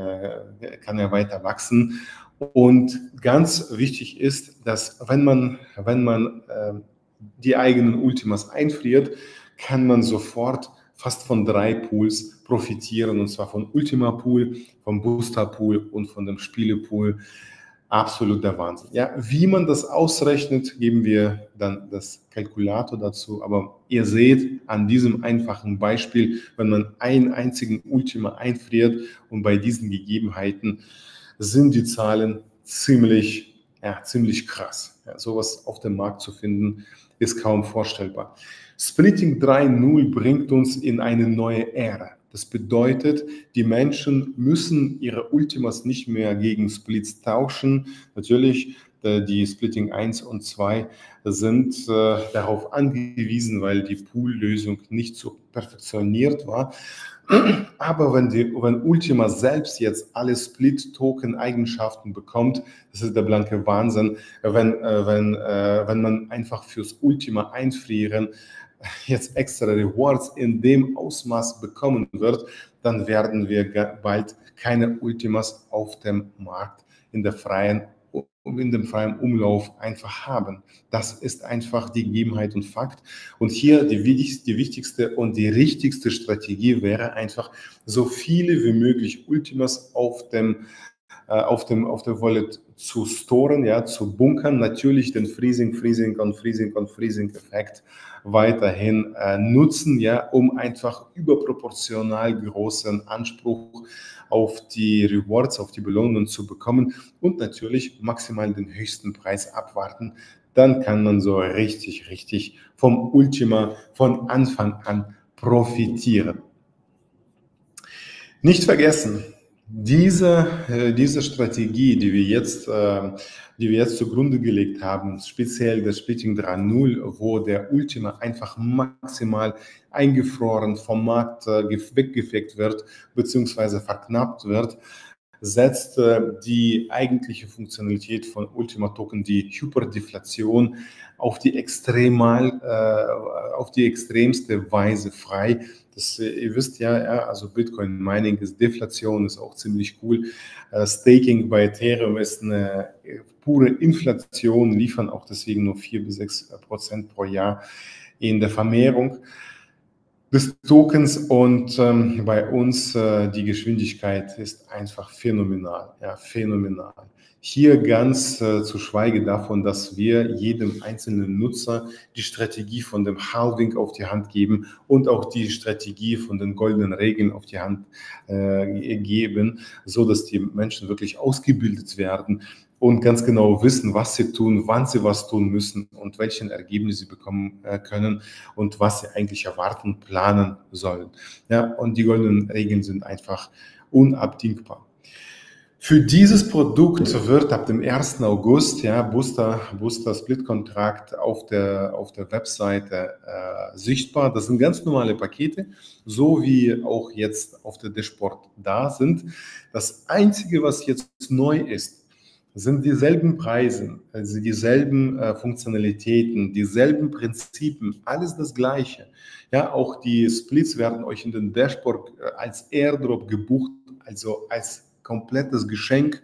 äh, kann er weiter wachsen. Und ganz wichtig ist, dass wenn man, wenn man äh, die eigenen Ultimas einfriert, kann man sofort fast von drei Pools profitieren, und zwar von Ultima Pool, vom Booster Pool und von dem Spielepool. Absoluter Wahnsinn. Ja, wie man das ausrechnet, geben wir dann das Kalkulator dazu. Aber ihr seht an diesem einfachen Beispiel, wenn man einen einzigen Ultima einfriert und bei diesen Gegebenheiten sind die Zahlen ziemlich, ja, ziemlich krass. Ja, sowas auf dem Markt zu finden, ist kaum vorstellbar. Splitting drei Punkt null bringt uns in eine neue Ära. Das bedeutet, die Menschen müssen ihre Ultimas nicht mehr gegen Splits tauschen. Natürlich, die Splitting eins und zwei sind äh, darauf angewiesen, weil die Pool-Lösung nicht so perfektioniert war. Aber wenn, die, wenn Ultima selbst jetzt alle Split-Token-Eigenschaften bekommt, das ist der blanke Wahnsinn. Wenn, äh, wenn, äh, wenn man einfach fürs Ultima einfrieren jetzt extra Rewards in dem Ausmaß bekommen wird, dann werden wir bald keine Ultimas auf dem Markt in der freien in dem freien Umlauf einfach haben. Das ist einfach die Gegebenheit und Fakt. Und hier die wichtigste, die wichtigste und die richtigste Strategie wäre einfach, so viele wie möglich Ultimas auf dem auf dem auf der Wallet zu storen, ja, zu bunkern, natürlich den Freezing, Freezing und Freezing und Freezing-Effekt weiterhin äh, nutzen, ja, um einfach überproportional großen Anspruch auf die Rewards, auf die Belohnungen zu bekommen und natürlich maximal den höchsten Preis abwarten. Dann kann man so richtig, richtig vom Ultima von Anfang an profitieren. Nicht vergessen, diese, äh, diese Strategie, die wir jetzt, äh, die wir jetzt zugrunde gelegt haben, speziell das Splitting drei Punkt null, wo der Ultima einfach maximal eingefroren vom Markt äh, weggefegt wird, beziehungsweise verknappt wird, setzt äh, die eigentliche Funktionalität von Ultima Token, die Hyperdeflation, auf die extremal, äh, auf die extremste Weise frei. Das, ihr wisst ja, ja, also Bitcoin Mining ist Deflation, ist auch ziemlich cool. Äh, Staking bei Ethereum ist eine pure Inflation, liefern auch deswegen nur vier bis sechs Prozent pro Jahr in der Vermehrung des Tokens, und ähm, bei uns äh, die Geschwindigkeit ist einfach phänomenal, ja, phänomenal. Hier ganz äh, zu schweigen davon, dass wir jedem einzelnen Nutzer die Strategie von dem Halving auf die Hand geben und auch die Strategie von den goldenen Regeln auf die Hand äh, geben, so dass die Menschen wirklich ausgebildet werden und ganz genau wissen, was sie tun, wann sie was tun müssen und welchen Ergebnis sie bekommen äh, können und was sie eigentlich erwarten, planen sollen. Ja, und die goldenen Regeln sind einfach unabdingbar. Für dieses Produkt wird ab dem ersten August ja, Booster, Booster Split Kontrakt auf der, auf der Webseite äh, sichtbar. Das sind ganz normale Pakete, so wie auch jetzt auf der Dashboard da sind. Das Einzige, was jetzt neu ist, sind dieselben Preise, also dieselben äh, Funktionalitäten, dieselben Prinzipien, alles das Gleiche. Ja, auch die Splits werden euch in den Dashboard äh, als Airdrop gebucht, also als komplettes Geschenk.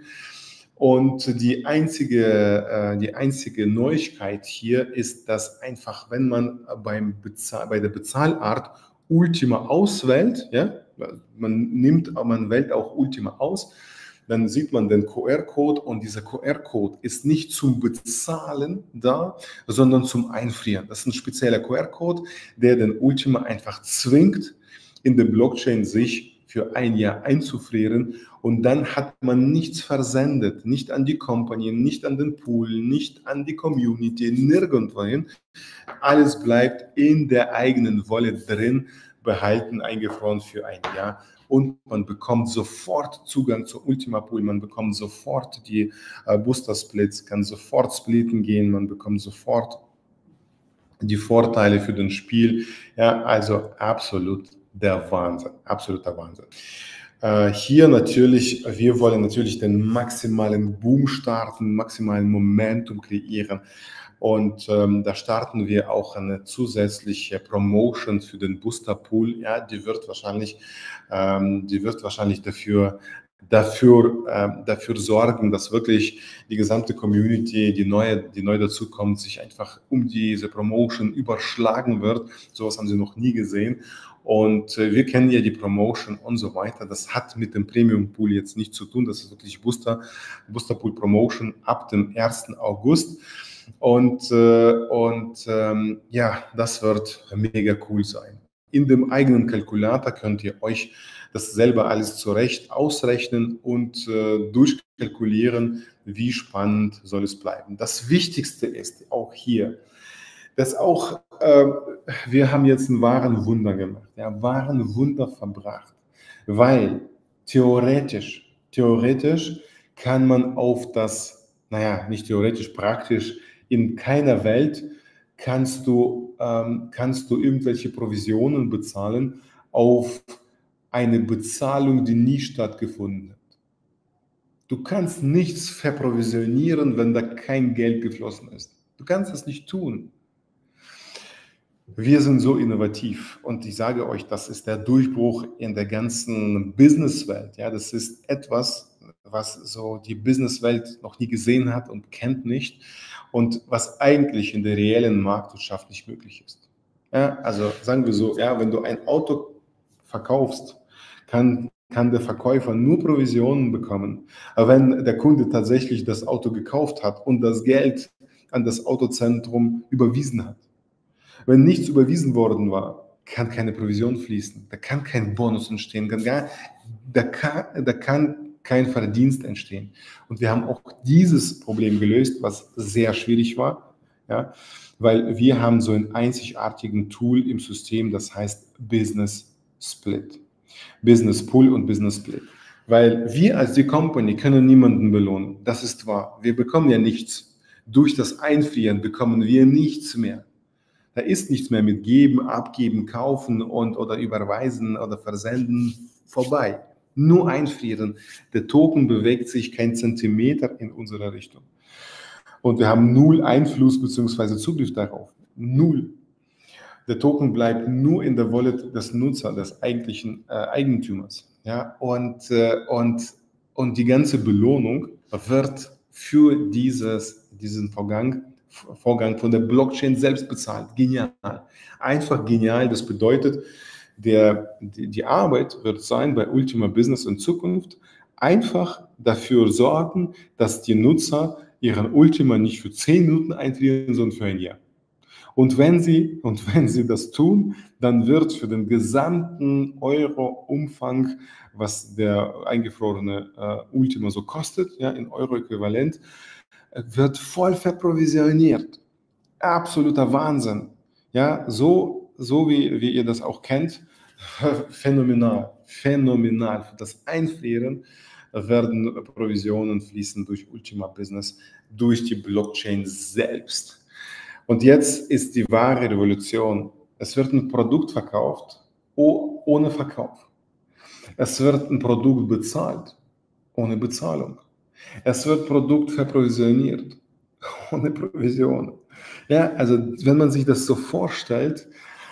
Und die einzige, äh, die einzige Neuigkeit hier ist, dass einfach, wenn man beim Bezahl, bei der Bezahlart Ultima auswählt, ja, man nimmt, man wählt auch Ultima aus, dann sieht man den Q R-Code, und dieser Q R-Code ist nicht zum Bezahlen da, sondern zum Einfrieren. Das ist ein spezieller Q R-Code, der den Ultima einfach zwingt, in der Blockchain sich für ein Jahr einzufrieren, und dann hat man nichts versendet, nicht an die Company, nicht an den Pool, nicht an die Community, nirgendwohin. Alles bleibt in der eigenen Wallet drin, behalten, eingefroren für ein Jahr. Und man bekommt sofort Zugang zur Ultima Pool, man bekommt sofort die äh, Booster Splits, kann sofort splitten gehen, man bekommt sofort die Vorteile für das Spiel. Ja, also absolut der Wahnsinn, absoluter Wahnsinn. Hier natürlich, wir wollen natürlich den maximalen Boom starten, maximalen Momentum kreieren. Und ähm, da starten wir auch eine zusätzliche Promotion für den Booster Pool. Ja, die wird wahrscheinlich, ähm, die wird wahrscheinlich dafür, dafür, äh, dafür sorgen, dass wirklich die gesamte Community, die neue, die neu dazukommt, sich einfach um diese Promotion überschlagen wird. Sowas haben sie noch nie gesehen. Und äh, wir kennen ja die Promotion und so weiter. Das hat mit dem Premium Pool jetzt nichts zu tun. Das ist wirklich Booster, Booster Pool Promotion ab dem ersten August. Und, äh, und ähm, ja, das wird mega cool sein. In dem eigenen Kalkulator könnt ihr euch das selber alles zurecht ausrechnen und äh, durchkalkulieren, wie spannend soll es bleiben. Das Wichtigste ist auch hier, dass auch, äh, wir haben jetzt einen wahren Wunder gemacht, ja, wahren Wunder verbracht, weil theoretisch, theoretisch kann man auf das, naja, nicht theoretisch, praktisch, in keiner Welt kannst du, ähm, kannst du irgendwelche Provisionen bezahlen auf eine Bezahlung, die nie stattgefunden hat. Du kannst nichts verprovisionieren, wenn da kein Geld geflossen ist. Du kannst das nicht tun. Wir sind so innovativ und ich sage euch, das ist der Durchbruch in der ganzen Businesswelt. Ja, das ist etwas, was so die Businesswelt noch nie gesehen hat und kennt nicht und was eigentlich in der reellen Marktwirtschaft nicht möglich ist. Ja, also sagen wir so, ja, wenn du ein Auto verkaufst, kann, kann der Verkäufer nur Provisionen bekommen. Aber wenn der Kunde tatsächlich das Auto gekauft hat und das Geld an das Autozentrum überwiesen hat, wenn nichts überwiesen worden war, kann keine Provision fließen, da kann kein Bonus entstehen, kann gar, da, kann, da kann kein Verdienst entstehen. Und wir haben auch dieses Problem gelöst, was sehr schwierig war, ja, weil wir haben so einen einzigartigen Tool im System, das heißt Business Split. Business Pool und Business Split. Weil wir als die Company können niemanden belohnen, das ist wahr. Wir bekommen ja nichts. Durch das Einfrieren bekommen wir nichts mehr. Da ist nichts mehr mit geben, abgeben, kaufen und oder überweisen oder versenden vorbei. Nur einfrieren. Der Token bewegt sich kein Zentimeter in unsere Richtung. Und wir haben null Einfluss bzw. Zugriff darauf. Null. Der Token bleibt nur in der Wallet des Nutzers, des eigentlichen äh, Eigentümers. Ja? Und, äh, und, und die ganze Belohnung wird für dieses, diesen Vorgang Vorgang von der Blockchain selbst bezahlt. Genial. Einfach genial. Das bedeutet, der, die, die Arbeit wird sein bei Ultima Business in Zukunft, einfach dafür sorgen, dass die Nutzer ihren Ultima nicht für zehn Minuten einfrieren, sondern für ein Jahr. Und wenn sie, und wenn sie das tun, dann wird für den gesamten Euro-Umfang, was der eingefrorene äh, Ultima so kostet, ja, in Euro-Äquivalent, wird voll verprovisioniert. Absoluter Wahnsinn. Ja, so, so wie, wie ihr das auch kennt, phänomenal, phänomenal. Für das Einfrieren werden Provisionen fließen durch Ultima Business, durch die Blockchain selbst. Und jetzt ist die wahre Revolution. Es wird ein Produkt verkauft ohne Verkauf. Es wird ein Produkt bezahlt ohne Bezahlung. Es wird Produkt verprovisioniert, ohne Provision. Ja, also wenn man sich das so vorstellt,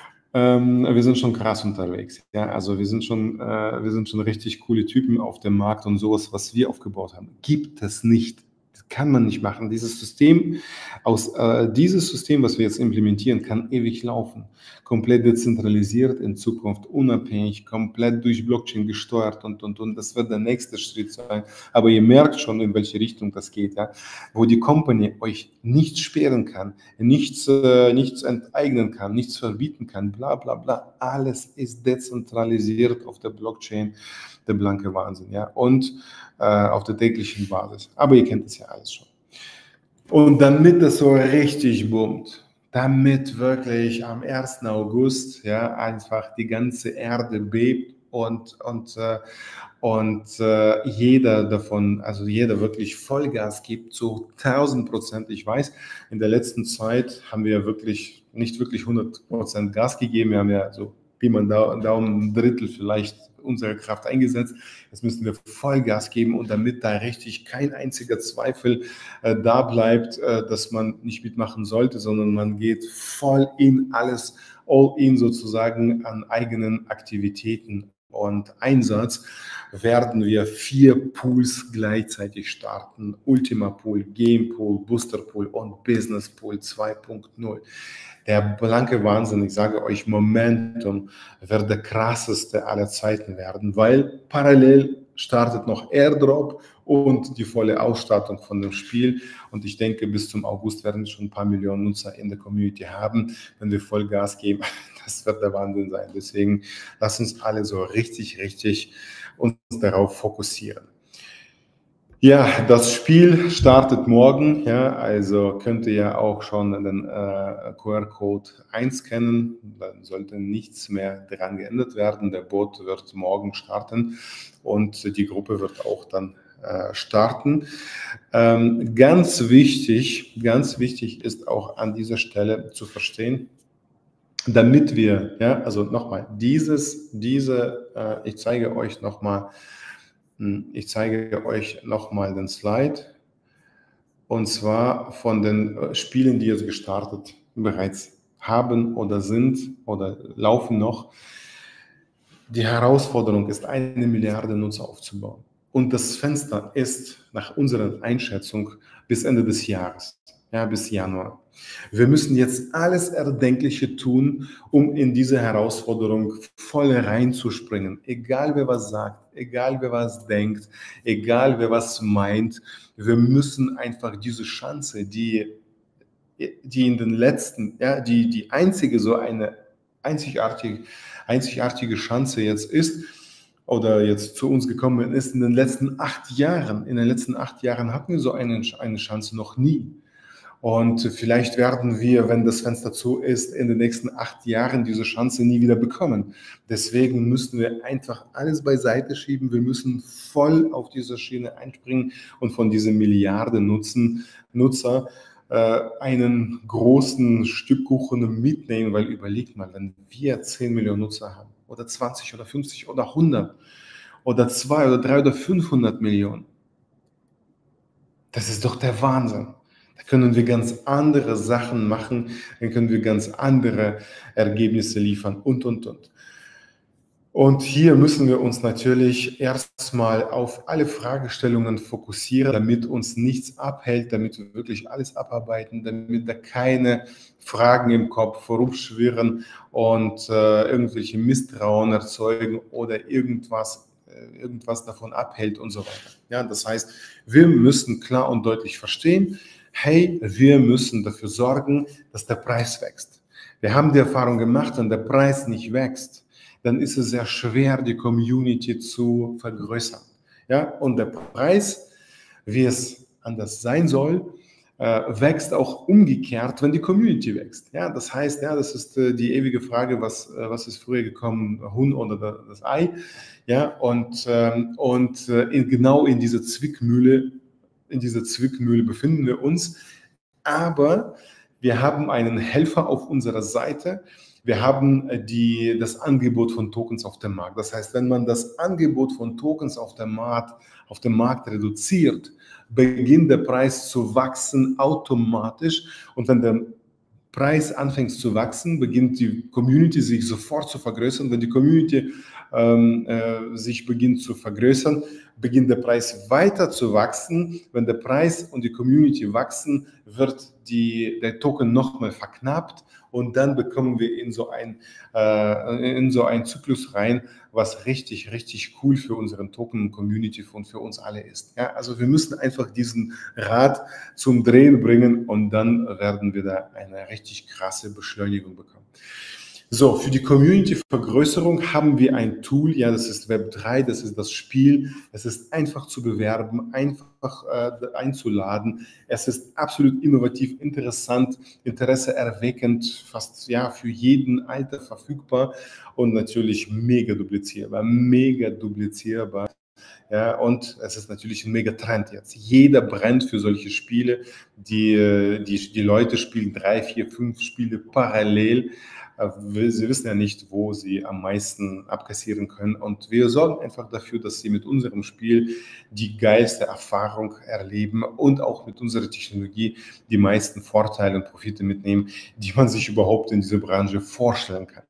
ähm, wir sind schon krass unterwegs. Ja, also wir sind schon, äh, wir sind schon richtig coole Typen auf dem Markt und sowas, was wir aufgebaut haben, gibt es nicht. Das kann man nicht machen. Dieses System, aus, äh, dieses System, was wir jetzt implementieren, kann ewig laufen. Komplett dezentralisiert in Zukunft, unabhängig, komplett durch Blockchain gesteuert und, und, und. Das wird der nächste Schritt sein. Aber ihr merkt schon, in welche Richtung das geht, ja? Wo die Company euch nichts sperren kann, nichts, äh, nichts enteignen kann, nichts verbieten kann, bla, bla, bla. Alles ist dezentralisiert auf der Blockchain. Der blanke Wahnsinn, ja, und äh, auf der täglichen Basis. Aber ihr kennt es ja alles schon. Und damit das so richtig boomt, damit wirklich am ersten August, ja, einfach die ganze Erde bebt und, und, äh, und äh, jeder davon, also jeder wirklich Vollgas gibt, so tausend Prozent. Ich weiß, in der letzten Zeit haben wir wirklich nicht wirklich hundert Prozent Gas gegeben, wir haben ja so Pi mal Daumen ein Drittel vielleicht unsere Kraft eingesetzt. Jetzt müssen wir Vollgas geben und damit da richtig kein einziger Zweifel äh, da bleibt, äh, dass man nicht mitmachen sollte, sondern man geht voll in alles, all in sozusagen an eigenen Aktivitäten und Einsatz, werden wir vier Pools gleichzeitig starten. Ultima Pool, Game Pool, Booster Pool und Business Pool zwei Punkt null. Der blanke Wahnsinn, ich sage euch, Momentum wird der krasseste aller Zeiten werden, weil parallel startet noch Airdrop und die volle Ausstattung von dem Spiel. Und ich denke, bis zum August werden wir schon ein paar Millionen Nutzer in der Community haben, wenn wir Vollgas geben. Das wird der Wahnsinn sein. Deswegen lasst uns alle so richtig, richtig uns darauf fokussieren. Ja, das Spiel startet morgen, ja, also könnt ihr ja auch schon den äh, Q R-Code einscannen, dann sollte nichts mehr daran geändert werden. Der Bot wird morgen starten und die Gruppe wird auch dann äh, starten. Ähm, ganz wichtig, ganz wichtig ist auch an dieser Stelle zu verstehen, damit wir, ja, also nochmal, dieses, diese, äh, ich zeige euch nochmal, Ich zeige euch nochmal den Slide, und zwar von den Spielen, die jetzt gestartet bereits haben oder sind oder laufen noch. Die Herausforderung ist, eine Milliarde Nutzer aufzubauen. Und das Fenster ist nach unserer Einschätzung bis Ende des Jahres, ja, bis Januar. Wir müssen jetzt alles Erdenkliche tun, um in diese Herausforderung voll reinzuspringen. Egal wer was sagt, egal wer was denkt, egal wer was meint, wir müssen einfach diese Chance, die, die in den letzten, ja, die, die einzige so eine einzigartige, einzigartige Chance jetzt ist, oder jetzt zu uns gekommen ist in den letzten acht Jahren. In den letzten acht Jahren hatten wir so eine, eine Chance noch nie. Und vielleicht werden wir, wenn das Fenster zu ist, in den nächsten acht Jahren diese Chance nie wieder bekommen. Deswegen müssen wir einfach alles beiseite schieben. Wir müssen voll auf diese Schiene einspringen und von diesen Milliarden Nutzen, Nutzer äh, einen großen Stück Kuchen mitnehmen, weil überlegt mal, wenn wir zehn Millionen Nutzer haben oder zwanzig oder fünfzig oder hundert oder zwei oder drei oder fünfhundert Millionen, das ist doch der Wahnsinn. Da können wir ganz andere Sachen machen, dann können wir ganz andere Ergebnisse liefern und, und, und. Und hier müssen wir uns natürlich erstmal auf alle Fragestellungen fokussieren, damit uns nichts abhält, damit wir wirklich alles abarbeiten, damit da keine Fragen im Kopf herumschwirren und äh, irgendwelche Misstrauen erzeugen oder irgendwas, äh, irgendwas davon abhält und so weiter. Ja, das heißt, wir müssen klar und deutlich verstehen, hey, wir müssen dafür sorgen, dass der Preis wächst. Wir haben die Erfahrung gemacht, wenn der Preis nicht wächst, dann ist es sehr schwer, die Community zu vergrößern. Ja, und der Preis, wie es anders sein soll, äh, wächst auch umgekehrt, wenn die Community wächst. Ja, das heißt, ja, das ist äh, die ewige Frage, was, äh, was ist früher gekommen, Huhn oder das Ei? Ja, und, ähm, und äh, in, genau in dieser Zwickmühle In dieser Zwickmühle befinden wir uns, aber wir haben einen Helfer auf unserer Seite. Wir haben die, das Angebot von Tokens auf dem Markt. Das heißt, wenn man das Angebot von Tokens auf dem Markt, auf dem Markt reduziert, beginnt der Preis zu wachsen automatisch. Und wenn der Preis anfängt zu wachsen, beginnt die Community sich sofort zu vergrößern. Wenn die Community ähm, äh, sich beginnt zu vergrößern, beginnt der Preis weiter zu wachsen. Wenn der Preis und die Community wachsen, wird die, der Token nochmal verknappt und dann bekommen wir in so ein, äh, in so einen Zyklus rein, was richtig, richtig cool für unseren Token-Community und für uns alle ist. Ja, also wir müssen einfach diesen Rad zum Drehen bringen und dann werden wir da eine richtig krasse Beschleunigung bekommen. So, für die Community-Vergrößerung haben wir ein Tool, ja, das ist Web drei, das ist das Spiel. Es ist einfach zu bewerben, einfach äh, einzuladen. Es ist absolut innovativ, interessant, Interesse erweckend, fast ja für jeden Alter verfügbar und natürlich mega duplizierbar, mega duplizierbar. Ja, und es ist natürlich ein Megatrend jetzt. Jeder brennt für solche Spiele. Die, die, die Leute spielen drei, vier, fünf Spiele parallel. Sie wissen ja nicht, wo sie am meisten abkassieren können. Und wir sorgen einfach dafür, dass sie mit unserem Spiel die geilste Erfahrung erleben und auch mit unserer Technologie die meisten Vorteile und Profite mitnehmen, die man sich überhaupt in dieser Branche vorstellen kann.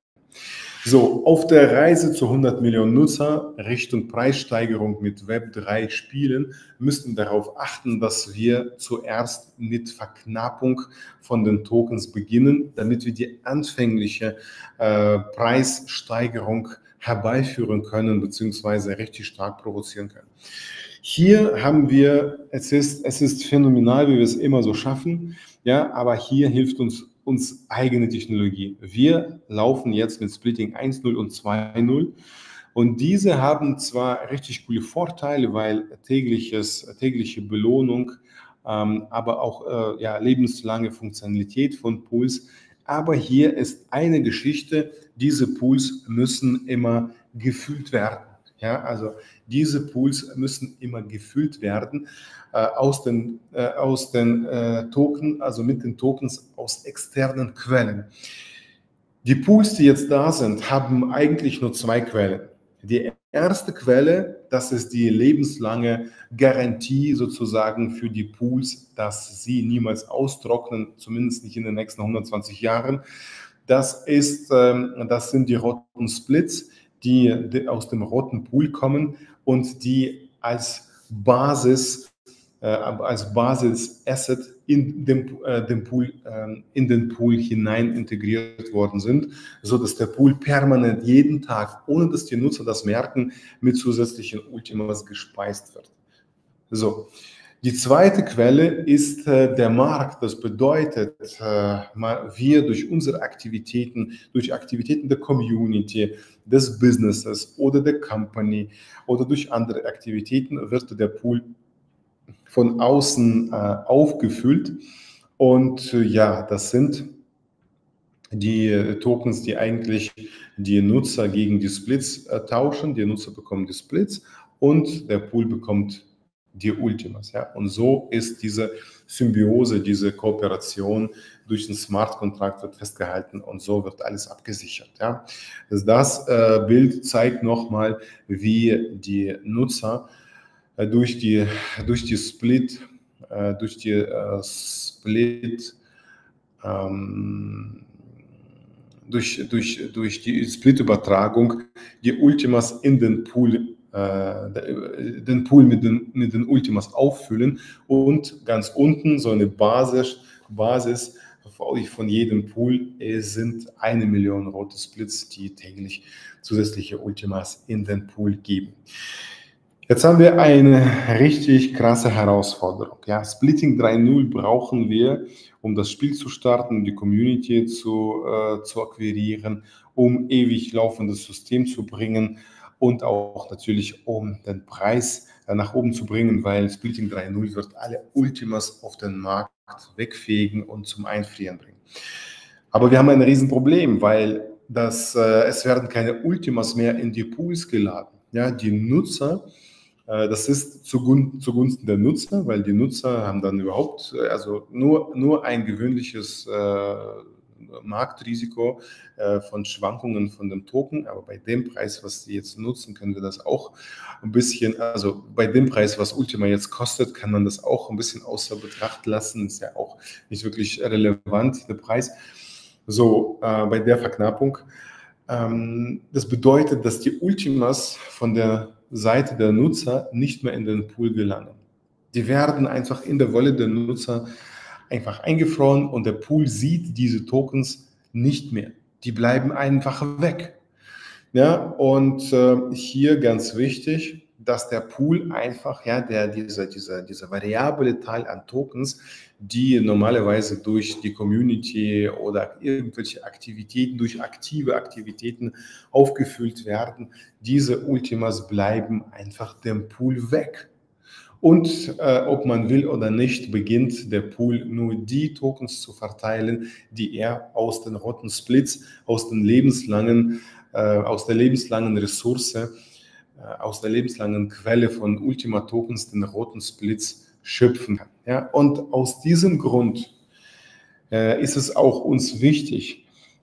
So, auf der Reise zu hundert Millionen Nutzer Richtung Preissteigerung mit Web drei Spielen müssen darauf achten, dass wir zuerst mit Verknappung von den Tokens beginnen, damit wir die anfängliche äh, Preissteigerung herbeiführen können, beziehungsweise richtig stark provozieren können. Hier haben wir, es ist, es ist phänomenal, wie wir es immer so schaffen, ja, aber hier hilft uns uns eigene Technologie. Wir laufen jetzt mit Splitting eins Punkt null und zwei Punkt null und diese haben zwar richtig coole Vorteile, weil tägliches, tägliche Belohnung, ähm, aber auch äh, ja, lebenslange Funktionalität von Pools, aber hier ist eine Geschichte, diese Pools müssen immer gefüllt werden. Ja, also diese Pools müssen immer gefüllt werden äh, aus den, äh, aus den äh, Token, also mit den Tokens aus externen Quellen. Die Pools, die jetzt da sind, haben eigentlich nur zwei Quellen. Die erste Quelle, das ist die lebenslange Garantie sozusagen für die Pools, dass sie niemals austrocknen, zumindest nicht in den nächsten hundertzwanzig Jahren. Das, ist, ähm, das sind die roten Splits, die aus dem roten Pool kommen und die als Basis, äh, als Basis-Asset in dem, äh, dem Pool, äh, in den Pool hinein integriert worden sind, sodass der Pool permanent jeden Tag, ohne dass die Nutzer das merken, mit zusätzlichen Ultimas gespeist wird. So. Die zweite Quelle ist äh, der Markt. Das bedeutet, äh, wir durch unsere Aktivitäten, durch Aktivitäten der Community, des Businesses oder der Company oder durch andere Aktivitäten wird der Pool von außen äh, aufgefüllt. Und äh, ja, das sind die äh, Tokens, die eigentlich die Nutzer gegen die Splits äh, tauschen. Die Nutzer bekommen die Splits und der Pool bekommt die Ultimas. Ja? Und so ist diese Symbiose, diese Kooperation durch den Smart-Kontrakt wird festgehalten und so wird alles abgesichert. Ja? Das äh, Bild zeigt nochmal, wie die Nutzer äh, durch, die, durch die Split, äh, durch die äh, Split, ähm, durch, durch, durch die Split-Übertragung die Ultimas in den Pool den Pool mit den, mit den Ultimas auffüllen und ganz unten so eine Basis, Basis von jedem Pool sind eine Million rote Splits, die täglich zusätzliche Ultimas in den Pool geben. Jetzt haben wir eine richtig krasse Herausforderung. Ja, Splitting drei Punkt null brauchen wir, um das Spiel zu starten, die Community zu, äh, zu akquirieren, um ewig laufendes System zu bringen, und auch natürlich, um den Preis nach oben zu bringen, weil Splitting drei Punkt null wird alle Ultimas auf den Markt wegfegen und zum Einfrieren bringen. Aber wir haben ein Riesenproblem, weil das, äh, es werden keine Ultimas mehr in die Pools geladen. Ja, die Nutzer, äh, das ist zugun zugunsten der Nutzer, weil die Nutzer haben dann überhaupt, also nur, nur ein gewöhnliches äh, Marktrisiko äh, von Schwankungen von dem Token, aber bei dem Preis, was die jetzt nutzen, können wir das auch ein bisschen, also bei dem Preis, was Ultima jetzt kostet, kann man das auch ein bisschen außer Betracht lassen, ist ja auch nicht wirklich relevant, der Preis. So, äh, bei der Verknappung. Ähm, das bedeutet, dass die Ultimas von der Seite der Nutzer nicht mehr in den Pool gelangen. Die werden einfach in der Wallet der Nutzer einfach eingefroren und der Pool sieht diese Tokens nicht mehr. Die bleiben einfach weg. Ja, und äh, hier ganz wichtig, dass der Pool einfach, ja, der, diese, diese, diese variable Teil an Tokens, die normalerweise durch die Community oder irgendwelche Aktivitäten, durch aktive Aktivitäten aufgefüllt werden, diese Ultimas bleiben einfach dem Pool weg. Und äh, ob man will oder nicht, beginnt der Pool nur die Tokens zu verteilen, die er aus den roten Splits, aus den lebenslangen, äh, aus der lebenslangen Ressource, äh, aus der lebenslangen Quelle von Ultima Tokens, den roten Splits, schöpfen kann. Ja? Und aus diesem Grund äh, ist es auch uns wichtig,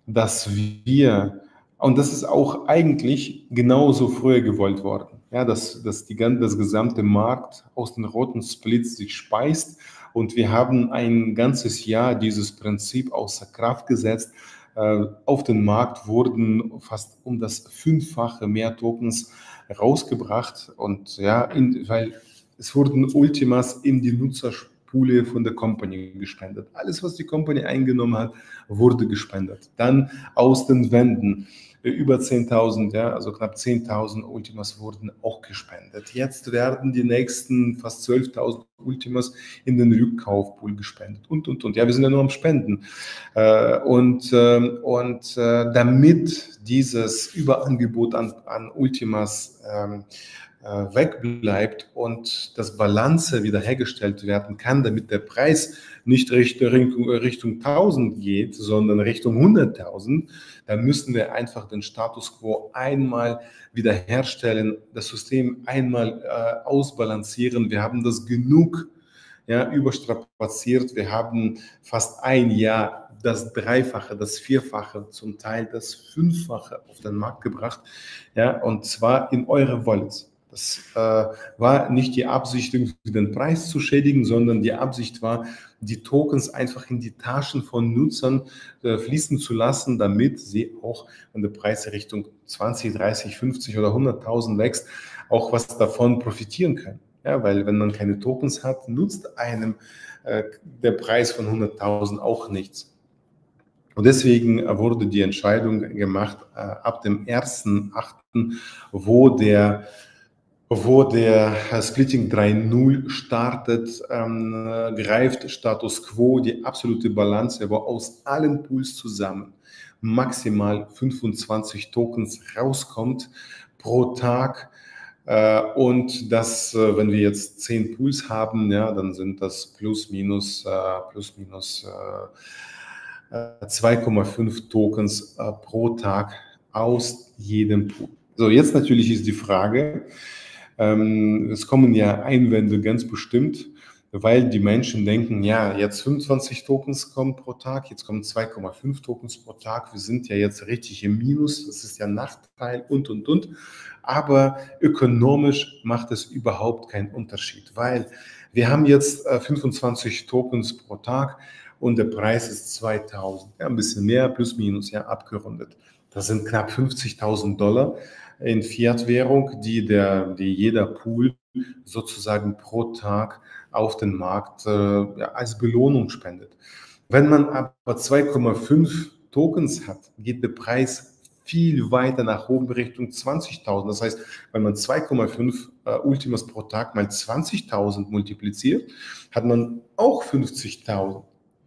dass wir, und das ist auch eigentlich genauso früher gewollt worden, ja, dass, dass die, gan- das gesamte Markt aus den roten Splits sich speist und wir haben ein ganzes Jahr dieses Prinzip außer Kraft gesetzt. Äh, Auf den Markt wurden fast um das Fünffache mehr Tokens rausgebracht und ja, in, weil es wurden Ultimas in die Nutzerspule von der Company gespendet. Alles, was die Company eingenommen hat, wurde gespendet. Dann aus den Wänden äh, über zehntausend, ja, also knapp zehntausend Ultimas wurden auch gespendet. Jetzt werden die nächsten fast zwölftausend Ultimas in den Rückkaufpool gespendet und, und, und. Ja, wir sind ja nur am Spenden. Äh, und ähm, und äh, damit dieses Überangebot an, an Ultimas ähm, äh, wegbleibt und das Balance wiederhergestellt werden kann, damit der Preis nicht Richtung, Richtung tausend geht, sondern Richtung hunderttausend, dann müssen wir einfach den Status quo einmal wiederherstellen, das System einmal äh, ausbalancieren. Wir haben das genug ja, überstrapaziert. Wir haben fast ein Jahr das Dreifache, das Vierfache, zum Teil das Fünffache auf den Markt gebracht, ja, und zwar in eure Wallets. Das äh, war nicht die Absicht, irgendwie den Preis zu schädigen, sondern die Absicht war, die Tokens einfach in die Taschen von Nutzern äh, fließen zu lassen, damit sie auch, wenn der Preis Richtung zwanzig, dreißig, fünfzig oder hunderttausend wächst, auch was davon profitieren können. Ja, weil wenn man keine Tokens hat, nutzt einem äh, der Preis von hunderttausend auch nichts. Und deswegen wurde die Entscheidung gemacht, äh, ab dem ersten achten, wo der wo der Splitting drei Punkt null startet, ähm, greift Status Quo die absolute Balance, wo aus allen Pools zusammen maximal fünfundzwanzig Tokens rauskommt pro Tag. Äh, und das, äh, wenn wir jetzt zehn Pools haben, ja, dann sind das plus minus, äh, plus minus äh, zwei Komma fünf Tokens äh, pro Tag aus jedem Pool. So, jetzt natürlich ist die Frage, ähm, es kommen ja Einwände ganz bestimmt, weil die Menschen denken, ja, jetzt fünfundzwanzig Tokens kommen pro Tag, jetzt kommen zwei Komma fünf Tokens pro Tag, wir sind ja jetzt richtig im Minus, das ist ja ein Nachteil und, und, und. Aber ökonomisch macht es überhaupt keinen Unterschied, weil wir haben jetzt äh, fünfundzwanzig Tokens pro Tag und der Preis ist zweitausend, ja, ein bisschen mehr, plus minus, ja, abgerundet. Das sind knapp fünfzigtausend Dollar in Fiat-Währung, die, der, die jeder Pool sozusagen pro Tag auf den Markt äh, ja, als Belohnung spendet. Wenn man aber zwei Komma fünf Tokens hat, geht der Preis viel weiter nach oben Richtung zwanzigtausend. Das heißt, wenn man zwei Komma fünf äh, Ultimas pro Tag mal zwanzigtausend multipliziert, hat man auch fünfzigtausend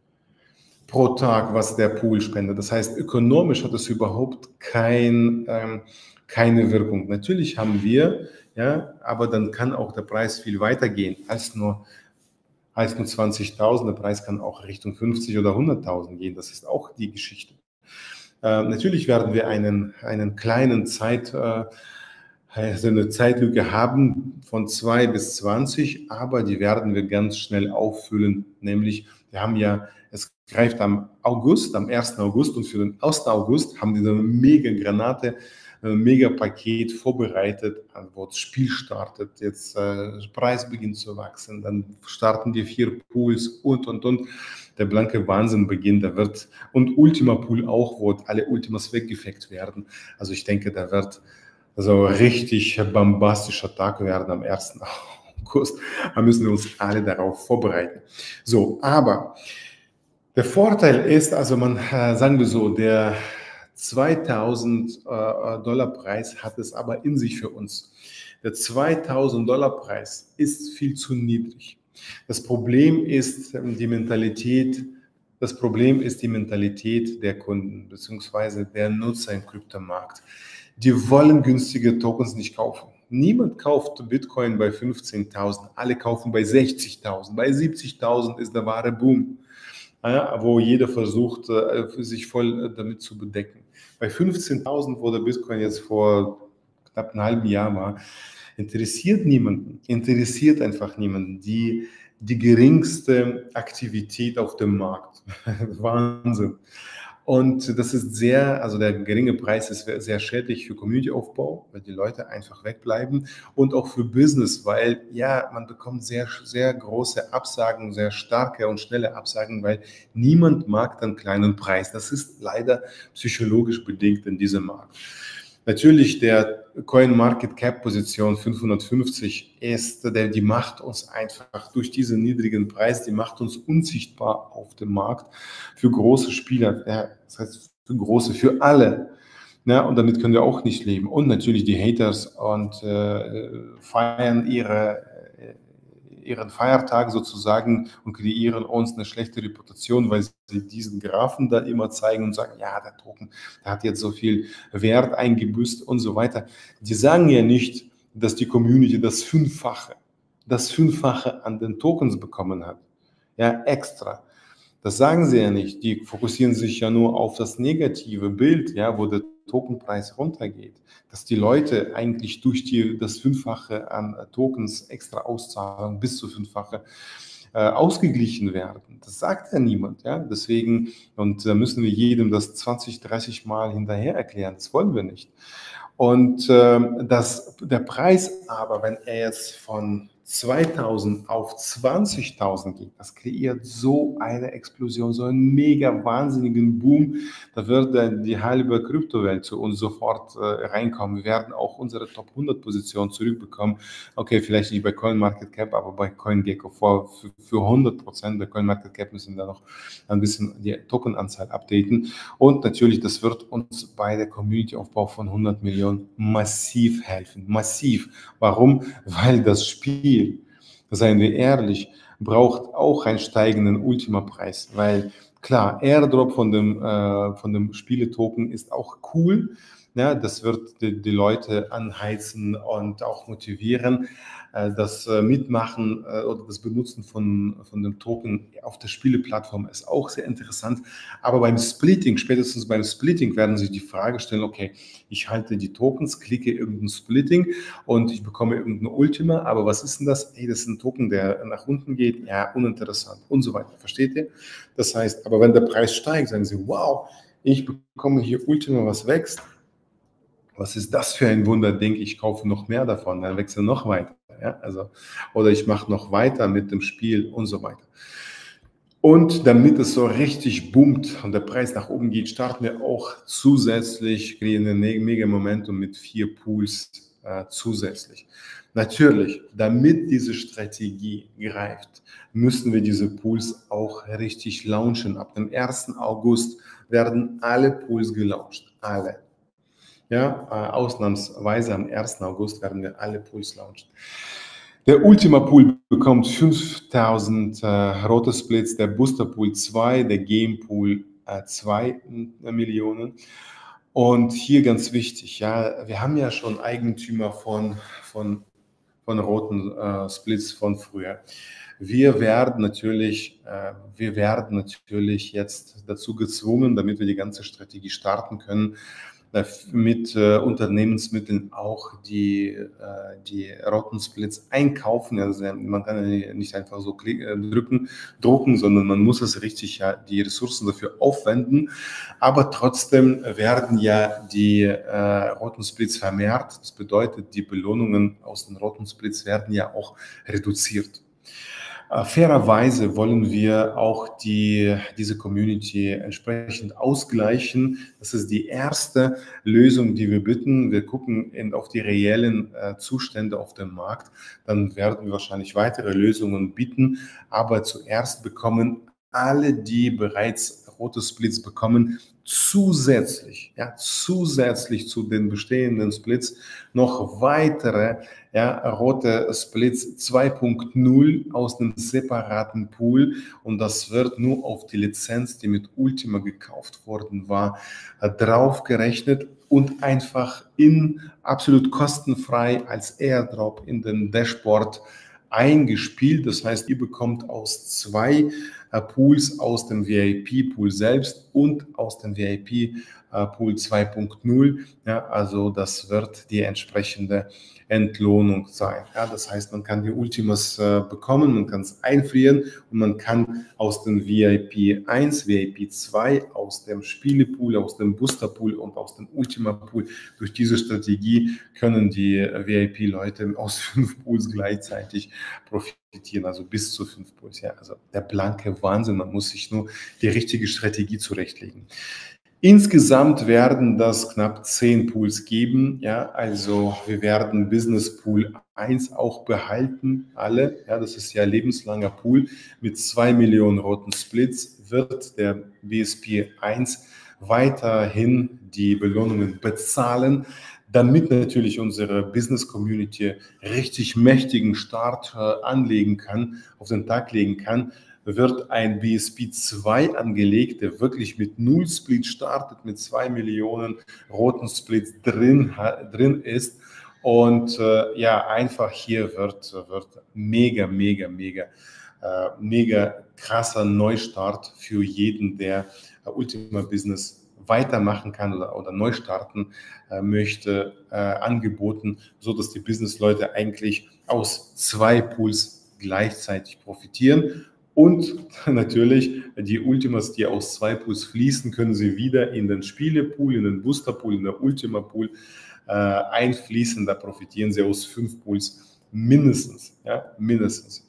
pro Tag, was der Pool spendet. Das heißt, ökonomisch hat es überhaupt kein, ähm, keine Wirkung. Natürlich haben wir, ja, aber dann kann auch der Preis viel weiter gehen als nur, als nur zwanzigtausend. Der Preis kann auch Richtung fünfzig oder hunderttausend gehen. Das ist auch die Geschichte. Äh, natürlich werden wir einen, einen kleinen Zeit, äh, also eine Zeitlücke haben von zwei bis zwanzig, aber die werden wir ganz schnell auffüllen. Nämlich, wir haben ja, es greift am August, am ersten August und für den ersten August haben die so eine mega Granate, ein mega Paket vorbereitet, wo das Spiel startet, jetzt äh, Preis beginnt zu wachsen, dann starten die vier Pools und, und, und. Der blanke Wahnsinn beginnt, da wird, und Ultima Pool auch, wo alle Ultimas weggefeckt werden. Also ich denke, da wird so richtig bombastischer Tag werden am ersten August. Da müssen wir uns alle darauf vorbereiten. So, aber der Vorteil ist, also man, äh, sagen wir so, der zweitausend äh, Dollar Preis hat es aber in sich für uns. Der zweitausend Dollar Preis ist viel zu niedrig. Das Problem ist die Mentalität, das Problem ist die Mentalität der Kunden bzw. der Nutzer im Kryptomarkt. Die wollen günstige Tokens nicht kaufen. Niemand kauft Bitcoin bei fünfzehntausend, alle kaufen bei sechzigtausend, bei siebzigtausend ist der wahre Boom, ja, wo jeder versucht, sich voll damit zu bedecken. Bei fünfzehntausend, wo der Bitcoin jetzt vor knapp einem halben Jahr war, interessiert niemanden, interessiert einfach niemanden. Die, die geringste Aktivität auf dem Markt. Wahnsinn. Und das ist sehr, also der geringe Preis ist sehr schädlich für Community-Aufbau, weil die Leute einfach wegbleiben und auch für Business, weil ja, man bekommt sehr, sehr große Absagen, sehr starke und schnelle Absagen, weil niemand mag den kleinen Preis. Das ist leider psychologisch bedingt in diesem Markt. Natürlich, der Coin-Market-Cap-Position fünfhundertfünfzig ist, der, die macht uns einfach durch diesen niedrigen Preis, die macht uns unsichtbar auf dem Markt für große Spieler, ja, das heißt für große, für alle. Ja, und damit können wir auch nicht leben. Und natürlich die Haters und äh, feiern ihre, äh, ihren Feiertag sozusagen und kreieren uns eine schlechte Reputation, weil sie diesen Graphen da immer zeigen und sagen, ja, der Token, der hat jetzt so viel Wert eingebüßt und so weiter. Die sagen ja nicht, dass die Community das Fünffache, das Fünffache an den Tokens bekommen hat. Ja, extra. Das sagen sie ja nicht. Die fokussieren sich ja nur auf das negative Bild, ja, wo der Tokenpreis runtergeht. Dass die Leute eigentlich durch die, das Fünffache an Tokens, extra Auszahlung bis zu Fünffache äh, ausgeglichen werden. Das sagt ja niemand. Ja? Deswegen, und da müssen wir jedem das zwanzig, dreißig Mal hinterher erklären. Das wollen wir nicht. Und äh, das, der Preis aber, wenn er jetzt von zweitausend auf zwanzigtausend geht, das kreiert so eine Explosion, so einen mega wahnsinnigen Boom. Da wird dann die halbe Kryptowelt zu uns sofort äh, reinkommen. Wir werden auch unsere Top hundert Position zurückbekommen. Okay, vielleicht nicht bei CoinMarketCap, aber bei CoinGecko vor, für, für hundert Prozent. Bei CoinMarketCap müssen wir noch ein bisschen die Tokenanzahl updaten. Und natürlich, das wird uns bei der Community-Aufbau von hundert Millionen massiv helfen. Massiv. Warum? Weil das Spiel, seien wir ehrlich, braucht auch einen steigenden Ultima-Preis, weil klar, Airdrop von dem, äh, von dem Spieletoken ist auch cool, ja, das wird die, die Leute anheizen und auch motivieren, äh, das äh, Mitmachen äh, oder das Benutzen von, von dem Token auf der Spieleplattform ist auch sehr interessant, aber beim Splitting, spätestens beim Splitting werden sich die Frage stellen, okay, ich halte die Tokens, klicke irgendein Splitting und ich bekomme irgendeine Ultima, aber was ist denn das? Hey, das ist ein Token, der nach unten geht, ja, uninteressant und so weiter, versteht ihr? Das heißt, aber wenn der Preis steigt, sagen sie, wow, ich bekomme hier Ultima, was wächst. Was ist das für ein Wunderding? Ich kaufe noch mehr davon, dann wechsle noch weiter. Ja? Also, oder ich mache noch weiter mit dem Spiel und so weiter. Und damit es so richtig boomt und der Preis nach oben geht, starten wir auch zusätzlich, kriegen ein mega Momentum mit vier Pools äh, zusätzlich. Natürlich, damit diese Strategie greift, müssen wir diese Pools auch richtig launchen. Ab dem ersten August werden alle Pools gelauncht, alle. Ja, äh, ausnahmsweise am ersten August werden wir alle Pools launchen. Der Ultima Pool bekommt fünftausend äh, rote Splits, der Booster Pool zwei, der Game Pool äh, zwei Millionen. Und hier ganz wichtig, ja, wir haben ja schon Eigentümer von, von, von roten äh, Splits von früher. Wir werden natürlich, äh, wir werden natürlich jetzt dazu gezwungen, damit wir die ganze Strategie starten können, mit äh, Unternehmensmitteln auch die, äh, die roten Splits einkaufen. Also man kann ja nicht einfach so klick, äh, drücken, drucken, sondern man muss es richtig, ja, die Ressourcen dafür aufwenden. Aber trotzdem werden ja die äh, roten Splits vermehrt. Das bedeutet, die Belohnungen aus den roten Splits werden ja auch reduziert. Fairerweise wollen wir auch die, diese Community entsprechend ausgleichen. Das ist die erste Lösung, die wir bitten. Wir gucken in, auf die reellen äh, Zustände auf dem Markt. Dann werden wir wahrscheinlich weitere Lösungen bieten. Aber zuerst bekommen alle, die bereits rote Splits bekommen, zusätzlich, ja, zusätzlich zu den bestehenden Splits noch weitere, ja, rote Splits zwei Punkt null aus einem separaten Pool, und das wird nur auf die Lizenz, die mit Ultima gekauft worden war, draufgerechnet und einfach in absolut kostenfrei als Airdrop in den Dashboard eingespielt. Das heißt, ihr bekommt aus zwei äh, Pools aus dem V I P-Pool selbst und aus dem V I P-Pool zwei Punkt null. Ja, also das wird die entsprechende Entlohnung sein. Ja, das heißt, man kann die Ultimas äh, bekommen, man kann es einfrieren und man kann aus dem V I P eins, V I P zwei, aus dem Spielepool, aus dem Boosterpool und aus dem Ultima-Pool, durch diese Strategie können die V I P-Leute aus fünf Pools gleichzeitig profitieren, also bis zu fünf Pools. Ja, also der blanke Wahnsinn, man muss sich nur die richtige Strategie zurechtlegen. Insgesamt werden das knapp zehn Pools geben. Ja, also wir werden Business Pool eins auch behalten, alle. Ja, das ist ja lebenslanger Pool mit zwei Millionen roten Splits. Wird der B S P eins weiterhin die Belohnungen bezahlen, damit natürlich unsere Business Community richtig mächtigen Start äh, anlegen kann, auf den Tag legen kann, wird ein B S P zwei angelegt, der wirklich mit null Split startet, mit zwei Millionen roten Splits drin, drin ist. Und äh, ja, einfach hier wird, wird mega, mega, mega, äh, mega krasser Neustart für jeden, der äh, Ultima Business weitermachen kann oder, oder neu starten äh, möchte, äh, angeboten, so dass die Business-Leute eigentlich aus zwei Pools gleichzeitig profitieren. Und natürlich die Ultimas, die aus zwei Pools fließen, können Sie wieder in den Spielepool, in den Boosterpool, in den Ultima-Pool äh, einfließen. Da profitieren Sie aus fünf Pools mindestens. Ja, mindestens.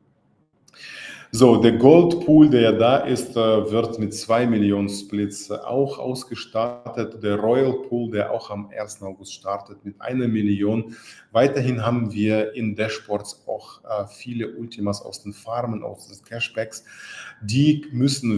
So, der Gold Pool, der ja da ist, wird mit zwei Millionen Splits auch ausgestattet. Der Royal Pool, der auch am ersten August startet, mit einer Million. Weiterhin haben wir in Dashboards auch viele Ultimas aus den Farmen, aus den Cashbacks. Die müssen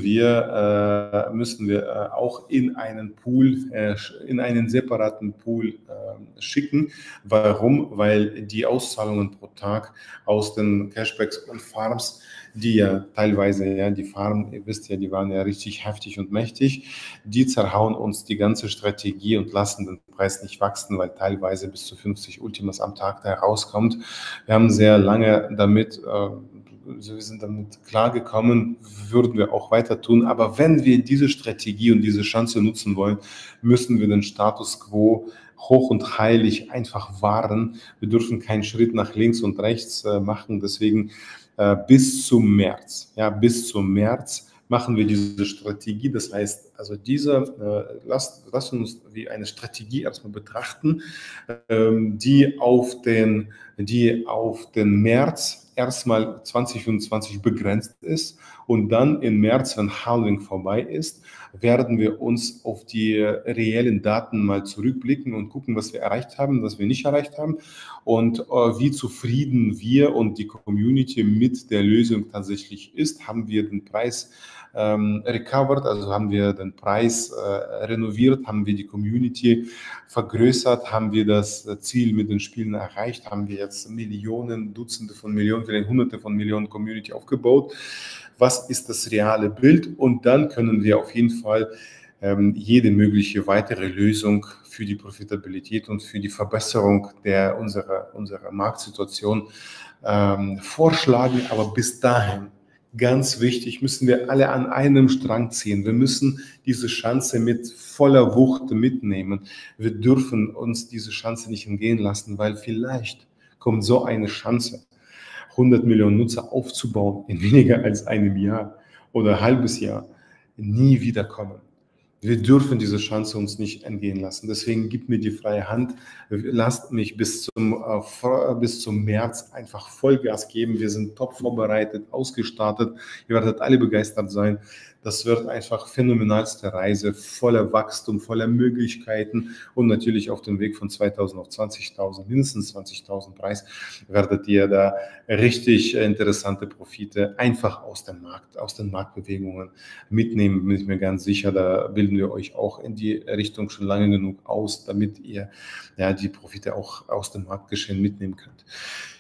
wir, müssen wir auch in einen Pool, in einen separaten Pool schicken. Warum? Weil die Auszahlungen pro Tag aus den Cashbacks und Farms, die ja teilweise, ja, die Farmen, ihr wisst ja, die waren ja richtig heftig und mächtig, die zerhauen uns die ganze Strategie und lassen den Preis nicht wachsen, weil teilweise bis zu fünfzig Ultimas am Tag da herauskommt. Wir haben sehr lange damit, äh, wir sind damit klargekommen, würden wir auch weiter tun, aber wenn wir diese Strategie und diese Chance nutzen wollen, müssen wir den Status quo hoch und heilig einfach wahren. Wir dürfen keinen Schritt nach links und rechts äh, machen, deswegen bis zum März, ja, bis zum März machen wir diese Strategie. Das heißt, also diese, äh, lasst, lasst uns wie eine Strategie erstmal betrachten, ähm, die auf den, die auf den März erstmal zwanzig fünfundzwanzig begrenzt ist und dann im März, wenn Halving vorbei ist, werden wir uns auf die reellen Daten mal zurückblicken und gucken, was wir erreicht haben, was wir nicht erreicht haben und äh, wie zufrieden wir und die Community mit der Lösung tatsächlich ist. Haben wir den Preis ähm, recovered, also haben wir den Preis äh, renoviert, haben wir die Community vergrößert, haben wir das Ziel mit den Spielen erreicht, haben wir jetzt Millionen, Dutzende von Millionen, vielleicht Hunderte von Millionen Community aufgebaut. Was ist das reale Bild? Und dann können wir auf jeden Fall ähm, jede mögliche weitere Lösung für die Profitabilität und für die Verbesserung der, unserer, unserer Marktsituation ähm, vorschlagen. Aber bis dahin, ganz wichtig, müssen wir alle an einem Strang ziehen. Wir müssen diese Chance mit voller Wucht mitnehmen. Wir dürfen uns diese Chance nicht entgehen lassen, weil vielleicht kommt so eine Chance, hundert Millionen Nutzer aufzubauen in weniger als einem Jahr oder ein halbes Jahr, nie wiederkommen. Wir dürfen diese Chance uns nicht entgehen lassen. Deswegen gibt mir die freie Hand. Lasst mich bis zum, äh, bis zum März einfach Vollgas geben. Wir sind top vorbereitet, ausgestattet. Ihr werdet alle begeistert sein. Das wird einfach phänomenalste Reise, voller Wachstum, voller Möglichkeiten und natürlich auf dem Weg von zweitausend auf zwanzigtausend, mindestens zwanzigtausend Preis, werdet ihr da richtig interessante Profite einfach aus dem Markt, aus den Marktbewegungen mitnehmen, bin ich mir ganz sicher. Da bilden wir euch auch in die Richtung schon lange genug aus, damit ihr ja die Profite auch aus dem Marktgeschehen mitnehmen könnt.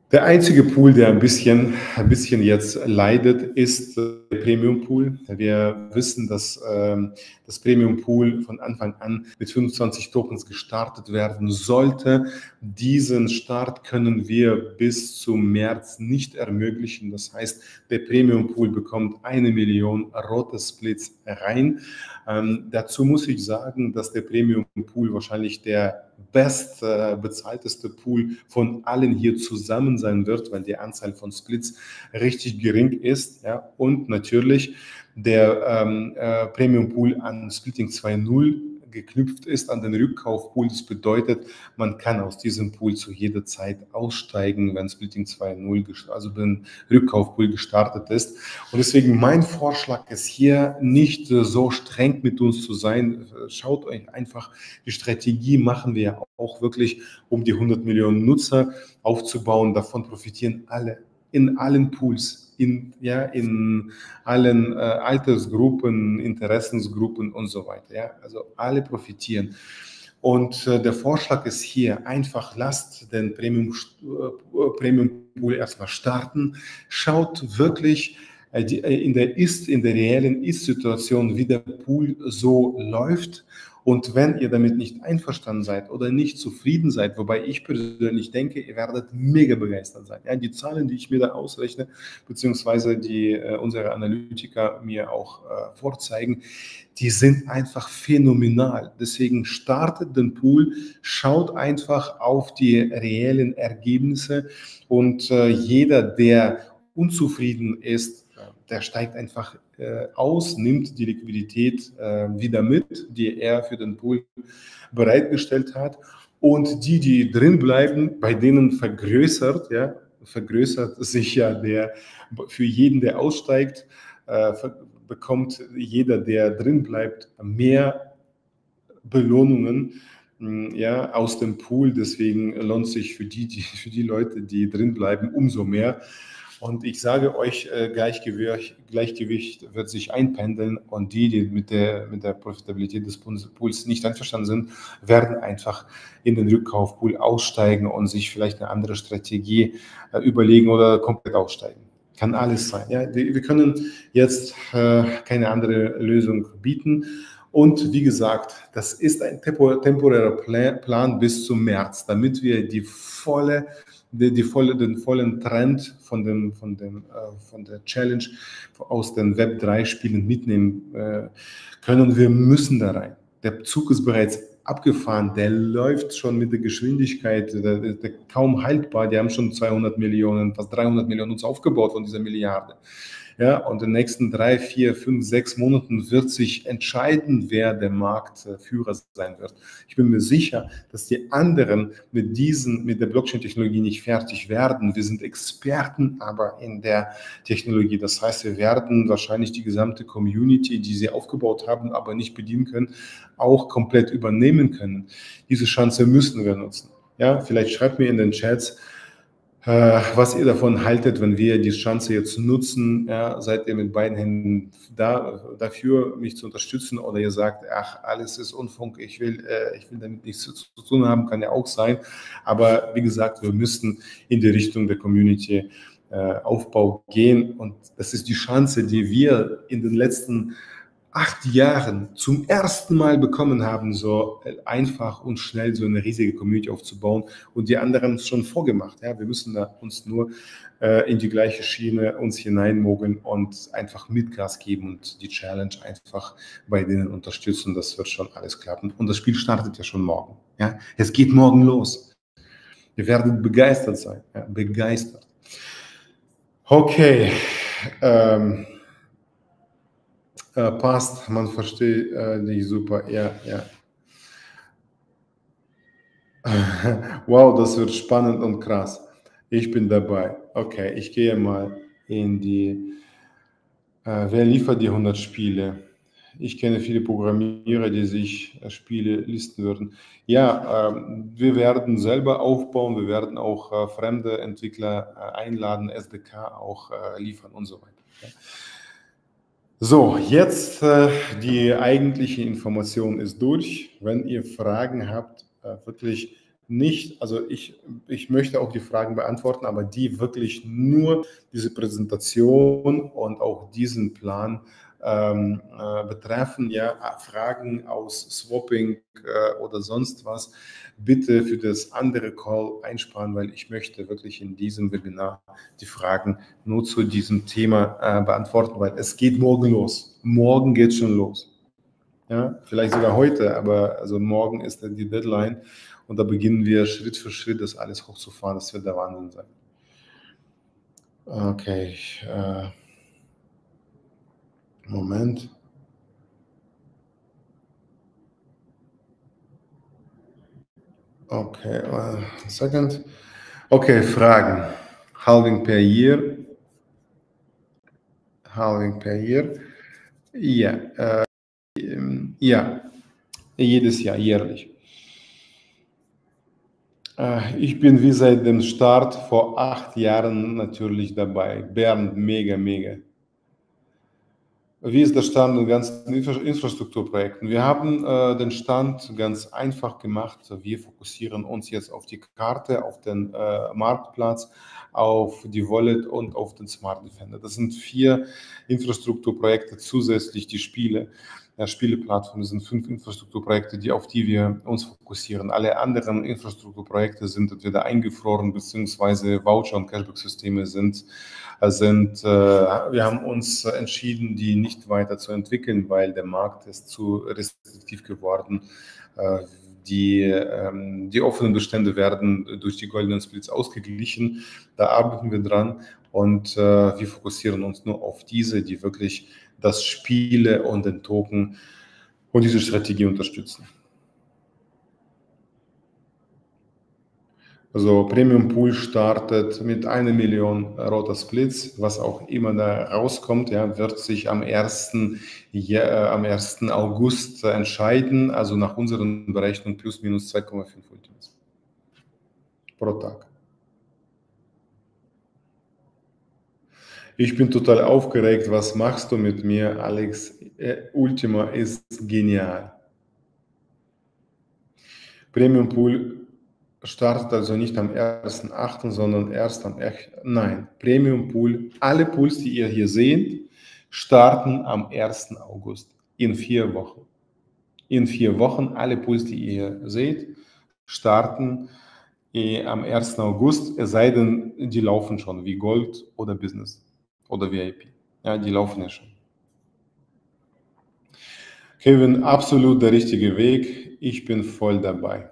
Der einzige Pool, der ein bisschen, ein bisschen jetzt leidet, ist der Premium Pool. Wir wissen, dass ähm, das Premium Pool von Anfang an mit fünfundzwanzig Tokens gestartet werden sollte. Diesen Start können wir bis zum März nicht ermöglichen. Das heißt, der Premium Pool bekommt eine Million rote Splits rein. Ähm, dazu muss ich sagen, dass der Premium Pool wahrscheinlich der best äh, bezahlteste Pool von allen hier zusammen sein wird, weil die Anzahl von Splits richtig gering ist. Ja? Und natürlich der ähm, äh, Premium Pool an Splitting zwei Punkt null geknüpft ist an den Rückkaufpool. Das bedeutet, man kann aus diesem Pool zu jeder Zeit aussteigen, wenn Splitting zwei Punkt null, also wenn Rückkaufpool gestartet ist. Und deswegen mein Vorschlag ist hier nicht so streng mit uns zu sein. Schaut euch einfach, die Strategie machen wir auch wirklich, um die hundert Millionen Nutzer aufzubauen. Davon profitieren alle in allen Pools, in, ja, in allen äh, Altersgruppen, Interessensgruppen und so weiter. Ja? Also alle profitieren. Und äh, der Vorschlag ist hier einfach, lasst den Premium, äh, Premium Pool erstmal starten. Schaut wirklich äh, die, äh, in der Ist, in der reellen Ist-Situation, wie der Pool so läuft. Und wenn ihr damit nicht einverstanden seid oder nicht zufrieden seid, wobei ich persönlich denke, ihr werdet mega begeistert sein. Ja, die Zahlen, die ich mir da ausrechne, beziehungsweise die äh, unsere Analytiker mir auch äh, vorzeigen, die sind einfach phänomenal. Deswegen startet den Pool, schaut einfach auf die reellen Ergebnisse und äh, jeder, der unzufrieden ist, der steigt einfach äh, aus, nimmt die Liquidität äh, wieder mit, die er für den Pool bereitgestellt hat. Und die, die drin bleiben, bei denen vergrößert, ja, vergrößert sich ja der, für jeden, der aussteigt, äh, bekommt jeder, der drin bleibt, mehr Belohnungen, ja, aus dem Pool. Deswegen lohnt sich für die, die, für die Leute, die drin bleiben, umso mehr. Und ich sage euch, Gleichgewicht, Gleichgewicht wird sich einpendeln und die, die mit der, mit der Profitabilität des Pools nicht einverstanden sind, werden einfach in den Rückkaufpool aussteigen und sich vielleicht eine andere Strategie überlegen oder komplett aussteigen. Kann alles sein. Ja? Wir können jetzt keine andere Lösung bieten. Und wie gesagt, das ist ein temporärer Plan bis zum März, damit wir die volle Die, die volle, den vollen Trend von, dem, von, dem, äh, von der Challenge aus den Web drei Spielen mitnehmen äh, können. Wir müssen da rein. Der Zug ist bereits abgefahren, der läuft schon mit der Geschwindigkeit, der, der kaum haltbar. Die haben schon zweihundert Millionen, fast dreihundert Millionen uns aufgebaut von dieser Milliarde. Ja, und in den nächsten drei, vier, fünf, sechs Monaten wird sich entscheiden, wer der Marktführer sein wird. Ich bin mir sicher, dass die anderen mit diesen, mit der Blockchain-Technologie nicht fertig werden. Wir sind Experten aber in der Technologie. Das heißt, wir werden wahrscheinlich die gesamte Community, die sie aufgebaut haben, aber nicht bedienen können, auch komplett übernehmen können. Diese Chance müssen wir nutzen. Ja, vielleicht schreibt mir in den Chats, was ihr davon haltet, wenn wir die Chance jetzt nutzen. Ja, seid ihr mit beiden Händen da, dafür, mich zu unterstützen, oder ihr sagt, ach, alles ist Unfug, ich will, äh, ich will damit nichts zu, zu tun haben, kann ja auch sein. Aber wie gesagt, wir müssten in die Richtung der Community äh, Aufbau gehen, und das ist die Chance, die wir in den letzten acht Jahren zum ersten Mal bekommen haben, so einfach und schnell so eine riesige Community aufzubauen, und die anderen haben es schon vorgemacht. Ja, wir müssen da uns nur äh, in die gleiche Schiene uns hineinmogeln und einfach mit Gas geben und die Challenge einfach bei denen unterstützen. Das wird schon alles klappen. Und das Spiel startet ja schon morgen. Ja, es geht morgen los. Wir werden begeistert sein. Ja, begeistert. Okay. Ähm, Äh, passt, man versteht äh, dich super, ja, ja. Wow, das wird spannend und krass. Ich bin dabei. Okay, ich gehe mal in die, äh, wer liefert die hundert Spiele? Ich kenne viele Programmierer, die sich äh, Spiele listen würden. Ja, ähm, wir werden selber aufbauen, wir werden auch äh, fremde Entwickler äh, einladen, S D K auch äh, liefern und so weiter. Ja. So, jetzt äh, die eigentliche Information ist durch. Wenn ihr Fragen habt, äh, wirklich nicht, also ich, ich möchte auch die Fragen beantworten, aber die wirklich nur diese Präsentation und auch diesen Plan ähm, äh, betreffen, ja, Fragen aus Swapping äh, oder sonst was, bitte für das andere Call einsparen, weil ich möchte wirklich in diesem Webinar die Fragen nur zu diesem Thema äh, beantworten, weil es geht morgen los. Morgen geht schon los. Ja, vielleicht sogar heute, aber also morgen ist dann die Deadline und da beginnen wir Schritt für Schritt das alles hochzufahren. Das wird der Wahnsinn sein. Okay, äh, Moment. Okay, uh, second. Okay, Fragen. Halving per year. Halving per year. Ja, äh, ja, jedes Jahr, jährlich. Äh, ich bin wie seit dem Start vor acht Jahren natürlich dabei. Bernd, mega, mega. Wie ist der Stand in ganzen Infra- Infrastrukturprojekten? Wir haben äh, den Stand ganz einfach gemacht. Wir fokussieren uns jetzt auf die Karte, auf den äh, Marktplatz, auf die Wallet und auf den Smart Defender. Das sind vier Infrastrukturprojekte zusätzlich die Spiele. Ja, Spieleplattformen sind fünf Infrastrukturprojekte, die, auf die wir uns fokussieren. Alle anderen Infrastrukturprojekte sind entweder eingefroren, beziehungsweise Voucher- und Cashback-Systeme sind sind, äh, wir haben uns entschieden, die nicht weiter zu entwickeln, weil der Markt ist zu restriktiv geworden. Äh, die, ähm, die offenen Bestände werden durch die goldenen Splits ausgeglichen. Da arbeiten wir dran und äh, wir fokussieren uns nur auf diese, die wirklich das Spiele und den Token und diese Strategie unterstützen. Also Premium Pool startet mit einer Million roter Splits, was auch immer da rauskommt, ja, wird sich am ersten. Ja, äh, am ersten August entscheiden, also nach unseren Berechnungen plus minus zwei Komma fünf Ultimas pro Tag. Ich bin total aufgeregt. Was machst du mit mir, Alex? Äh, Ultima ist genial. Premium Pool startet also nicht am ersten achten, sondern erst am ersten. Nein, Premium Pool, alle Pools, die ihr hier seht, starten am ersten August, in vier Wochen. In vier Wochen, alle Pools, die ihr hier seht, starten eh, am ersten August, es sei denn, die laufen schon wie Gold oder Business oder V I P. Ja, die laufen ja schon. Kevin, absolut der richtige Weg. Ich bin voll dabei.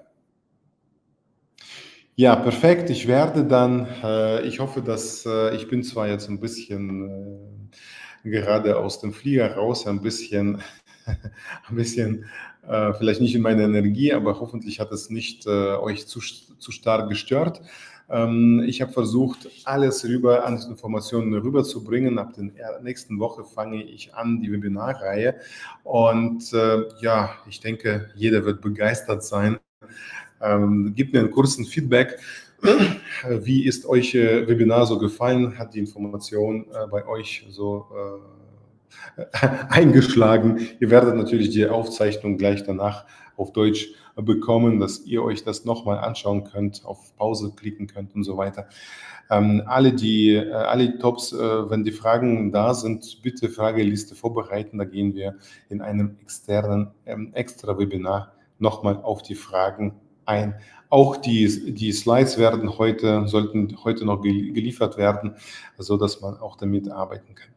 Ja, perfekt. Ich werde dann, äh, ich hoffe, dass äh, ich bin zwar jetzt ein bisschen äh, gerade aus dem Flieger raus, ein bisschen, ein bisschen äh, vielleicht nicht in meiner Energie, aber hoffentlich hat es nicht äh, euch zu, zu stark gestört. Ähm, ich habe versucht, alles rüber an Informationen rüberzubringen. Ab der nächsten Woche fange ich an, die Webinarreihe. Und äh, ja, ich denke, jeder wird begeistert sein. Ähm, gebt mir einen kurzen Feedback. Wie ist euch äh, Webinar so gefallen? Hat die Information äh, bei euch so äh, eingeschlagen? Ihr werdet natürlich die Aufzeichnung gleich danach auf Deutsch bekommen, dass ihr euch das nochmal anschauen könnt, auf Pause klicken könnt und so weiter. Ähm, alle die, äh, alle Tops, äh, wenn die Fragen da sind, bitte Frageliste vorbereiten. Da gehen wir in einem externen, ähm, extra Webinar nochmal auf die Fragen ein. Auch die, die Slides werden heute, sollten heute noch geliefert werden, sodass man auch damit arbeiten kann.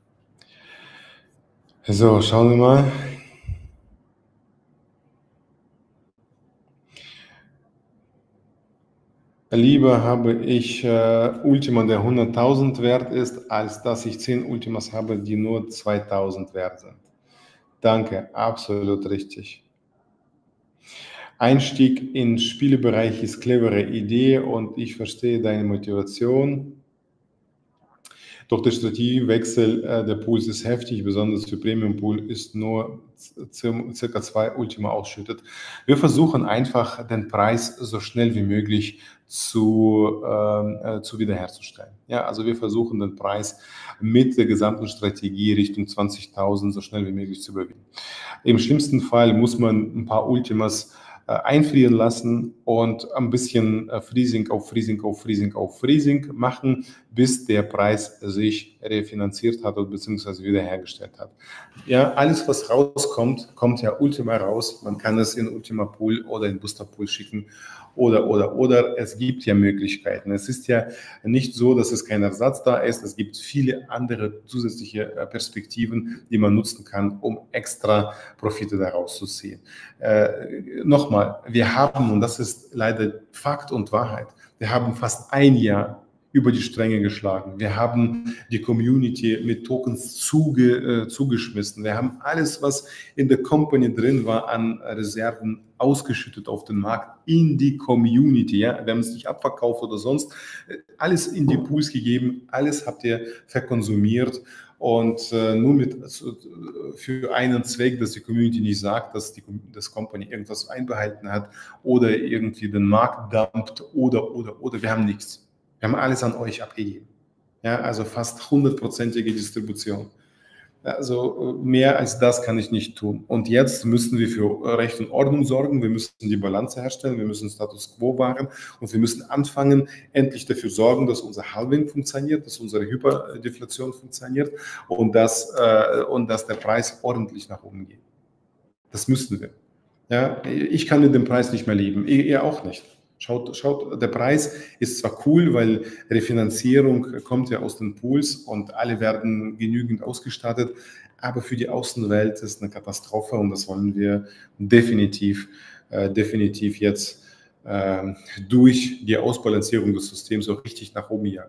So, schauen wir mal. Lieber habe ich äh, Ultima, der hunderttausend wert ist, als dass ich zehn Ultimas habe, die nur zweitausend wert sind. Danke, absolut richtig. Einstieg in Spielebereich ist clevere Idee und ich verstehe deine Motivation. Doch der Strategiewechsel äh, der Pools ist heftig, besonders für Premium Pool ist nur circa zwei Ultima ausschüttet. Wir versuchen einfach den Preis so schnell wie möglich zu, äh, zu wiederherzustellen. Ja, also wir versuchen den Preis mit der gesamten Strategie Richtung zwanzigtausend so schnell wie möglich zu überwinden. Im schlimmsten Fall muss man ein paar Ultimas äh, einfrieren lassen und ein bisschen äh, Freezing auf Freezing auf Freezing auf Freezing machen, bis der Preis sich refinanziert hat oder beziehungsweise wiederhergestellt hat. Ja, alles, was rauskommt, kommt ja Ultima raus. Man kann es in Ultima Pool oder in Booster Pool schicken oder, oder, oder. Es gibt ja Möglichkeiten. Es ist ja nicht so, dass es kein Ersatz da ist. Es gibt viele andere zusätzliche Perspektiven, die man nutzen kann, um extra Profite daraus zu ziehen. Äh, nochmal, wir haben, und das ist leider Fakt und Wahrheit, wir haben fast ein Jahr über die Stränge geschlagen. Wir haben die Community mit Tokens zuge, äh, zugeschmissen. Wir haben alles, was in der Company drin war, an Reserven ausgeschüttet auf den Markt, in die Community. Ja? Wir haben es nicht abverkauft oder sonst. Alles in die Pools gegeben, alles habt ihr verkonsumiert. Und äh, nur mit, also, für einen Zweck, dass die Community nicht sagt, dass die das Company irgendwas einbehalten hat oder irgendwie den Markt dumpt oder, oder, oder. Wir haben nichts. Wir haben alles an euch abgegeben. Ja, also fast hundertprozentige Distribution. Also mehr als das kann ich nicht tun. Und jetzt müssen wir für Recht und Ordnung sorgen. Wir müssen die Balance herstellen. Wir müssen Status Quo wahren. Und wir müssen anfangen, endlich dafür sorgen, dass unser Halving funktioniert, dass unsere Hyperdeflation funktioniert und dass, äh, und dass der Preis ordentlich nach oben geht. Das müssen wir. Ja, ich kann mit dem Preis nicht mehr leben. Ihr auch nicht. Schaut, schaut, der Preis ist zwar cool, weil Refinanzierung kommt ja aus den Pools und alle werden genügend ausgestattet, aber für die Außenwelt ist es eine Katastrophe und das wollen wir definitiv, äh, definitiv jetzt äh, durch die Ausbalancierung des Systems auch richtig nach oben jagen.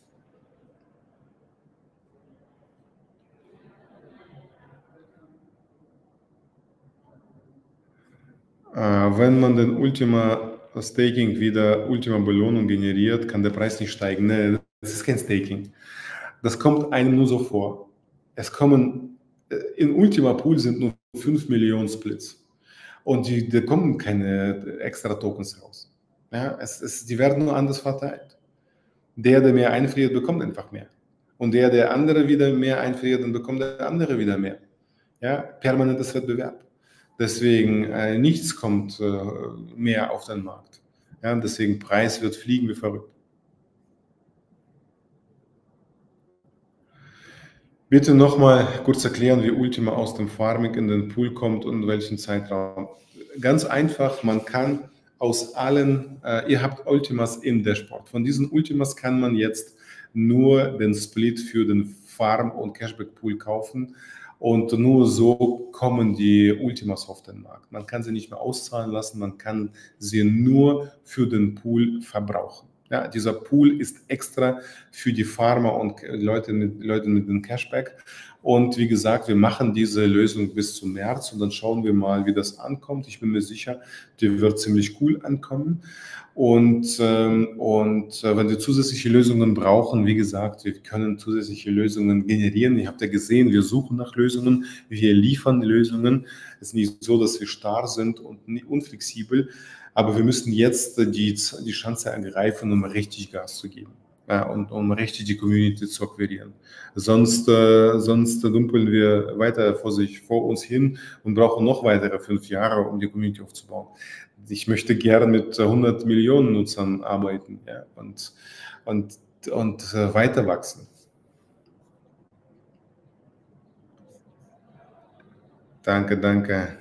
Äh, wenn man den Ultima Staking wieder Ultima-Belohnung generiert, kann der Preis nicht steigen. Nee, das ist kein Staking. Das kommt einem nur so vor. Es kommen, in Ultima Pool sind nur fünf Millionen Splits. Und die, da kommen keine extra Tokens raus. Ja, es, es, die werden nur anders verteilt. Der, der mehr einfriert, bekommt einfach mehr. Und der, der andere wieder mehr einfriert, dann bekommt der andere wieder mehr. Ja, permanentes Wettbewerb. Deswegen äh, nichts kommt äh, mehr auf den Markt. Ja, deswegen Preis wird fliegen wie verrückt. Bitte nochmal kurz erklären, wie Ultima aus dem Farming in den Pool kommt und in welchen Zeitraum. Ganz einfach, man kann aus allen, äh, ihr habt Ultimas im Dashboard. Von diesen Ultimas kann man jetzt nur den Split für den Farm- und Cashback-Pool kaufen. Und nur so kommen die Ultimas auf den Markt. Man kann sie nicht mehr auszahlen lassen, man kann sie nur für den Pool verbrauchen. Ja, dieser Pool ist extra für die Farmer und Leute mit, Leute mit dem Cashback. Und wie gesagt, wir machen diese Lösung bis zum März und dann schauen wir mal, wie das ankommt. Ich bin mir sicher, die wird ziemlich cool ankommen. Und, ähm, und äh, wenn wir zusätzliche Lösungen brauchen, wie gesagt, wir können zusätzliche Lösungen generieren. Ihr habt ja gesehen, wir suchen nach Lösungen, wir liefern Lösungen. Es ist nicht so, dass wir starr sind und unflexibel, aber wir müssen jetzt die, die Chance ergreifen, um richtig Gas zu geben. Ja, und um richtig die Community zu akquirieren. Sonst, äh, sonst dumpeln wir weiter vor, sich, vor uns hin und brauchen noch weitere fünf Jahre, um die Community aufzubauen. Ich möchte gerne mit hundert Millionen Nutzern arbeiten, ja, und, und, und äh, weiter wachsen. Danke, danke.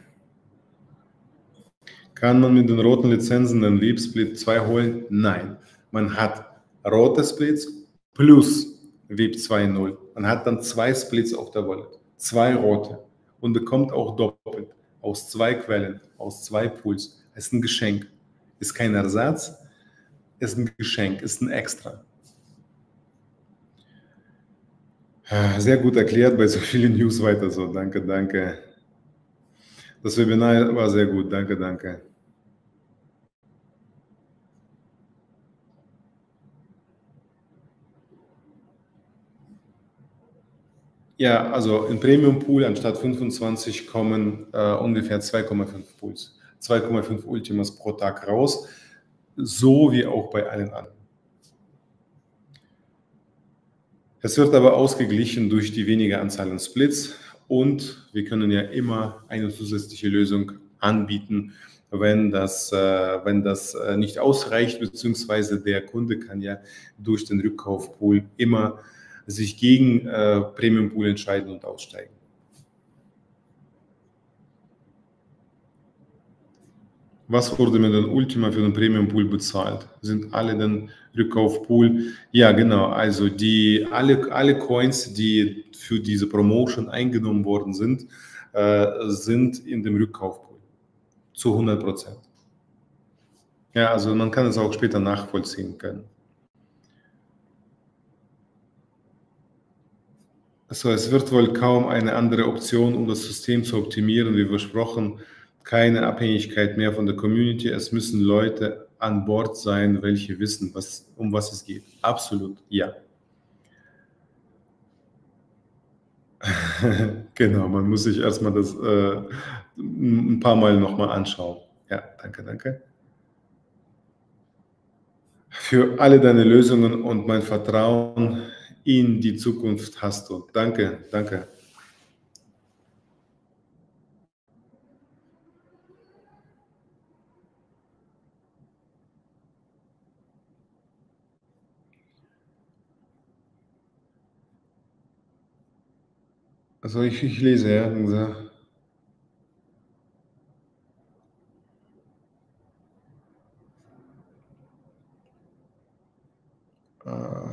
Kann man mit den roten Lizenzen den Leap Split zwei holen? Nein. Man hat rote Splits plus W I P zwei Punkt null. Man hat dann zwei Splits auf der Wallet, zwei rote und bekommt auch doppelt aus zwei Quellen, aus zwei Pools. Es ist ein Geschenk, ist kein Ersatz, ist ein Geschenk, ist ein Extra. Sehr gut erklärt, bei so vielen News weiter so. Danke, danke. Das Webinar war sehr gut, danke, danke. Ja, also im Premium Pool anstatt fünfundzwanzig kommen äh, ungefähr zwei Komma fünf Pools, zwei Komma fünf Ultimas pro Tag raus, so wie auch bei allen anderen. Es wird aber ausgeglichen durch die wenige Anzahl an Splits und wir können ja immer eine zusätzliche Lösung anbieten, wenn das, äh, wenn das äh, nicht ausreicht, beziehungsweise der Kunde kann ja durch den Rückkaufpool immer sich gegen äh, Premium-Pool entscheiden und aussteigen. Was wurde mit dem Ultima für den Premium-Pool bezahlt? Sind alle den Rückkaufpool? Ja, genau. Also die, alle, alle Coins, die für diese Promotion eingenommen worden sind, äh, sind in dem Rückkaufpool. Zu hundert Prozent. Ja, also man kann es auch später nachvollziehen können. Also es wird wohl kaum eine andere Option, um das System zu optimieren, wie versprochen. Keine Abhängigkeit mehr von der Community. Es müssen Leute an Bord sein, welche wissen, was, um was es geht. Absolut, ja. Genau, man muss sich erstmal das äh, ein paar Mal nochmal anschauen. Ja, danke, danke. Für alle deine Lösungen und mein Vertrauen in die Zukunft hast du. Danke, danke. Also ich, ich lese, ja. Also, äh,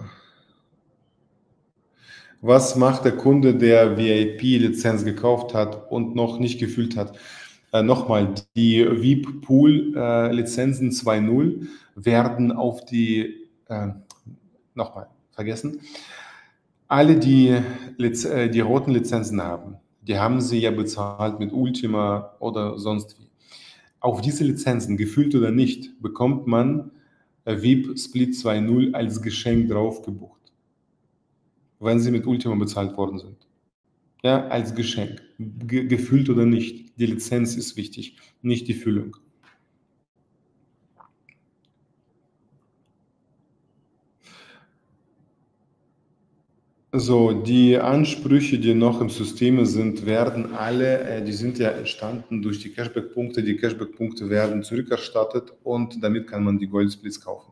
was macht der Kunde, der V I P-Lizenz gekauft hat und noch nicht gefüllt hat? Äh, nochmal, die V I P-Pool-Lizenzen zwei Punkt null werden auf die, äh, nochmal, vergessen, alle, die, Liz äh, die roten Lizenzen haben, die haben sie ja bezahlt mit Ultima oder sonst wie. Auf diese Lizenzen, gefüllt oder nicht, bekommt man äh, V I P Split zwei Punkt null als Geschenk drauf gebucht, wenn sie mit Ultima bezahlt worden sind. Ja, als Geschenk, ge gefüllt oder nicht. Die Lizenz ist wichtig, nicht die Füllung. So, die Ansprüche, die noch im System sind, werden alle, äh, die sind ja entstanden durch die Cashback-Punkte. Die Cashback-Punkte werden zurückerstattet und damit kann man die Goldsplits kaufen.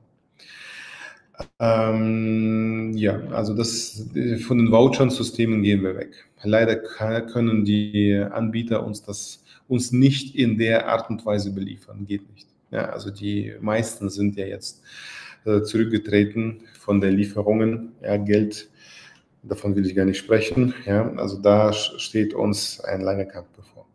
Ähm, ja, also das, äh, von den Voucher-Systemen gehen wir weg. Leider kann, können die Anbieter uns das uns nicht in der Art und Weise beliefern. Geht nicht. Ja, also die meisten sind ja jetzt äh, zurückgetreten von den Lieferungen. Ja, Geld, davon will ich gar nicht sprechen. Ja, also da steht uns ein langer Kampf bevor.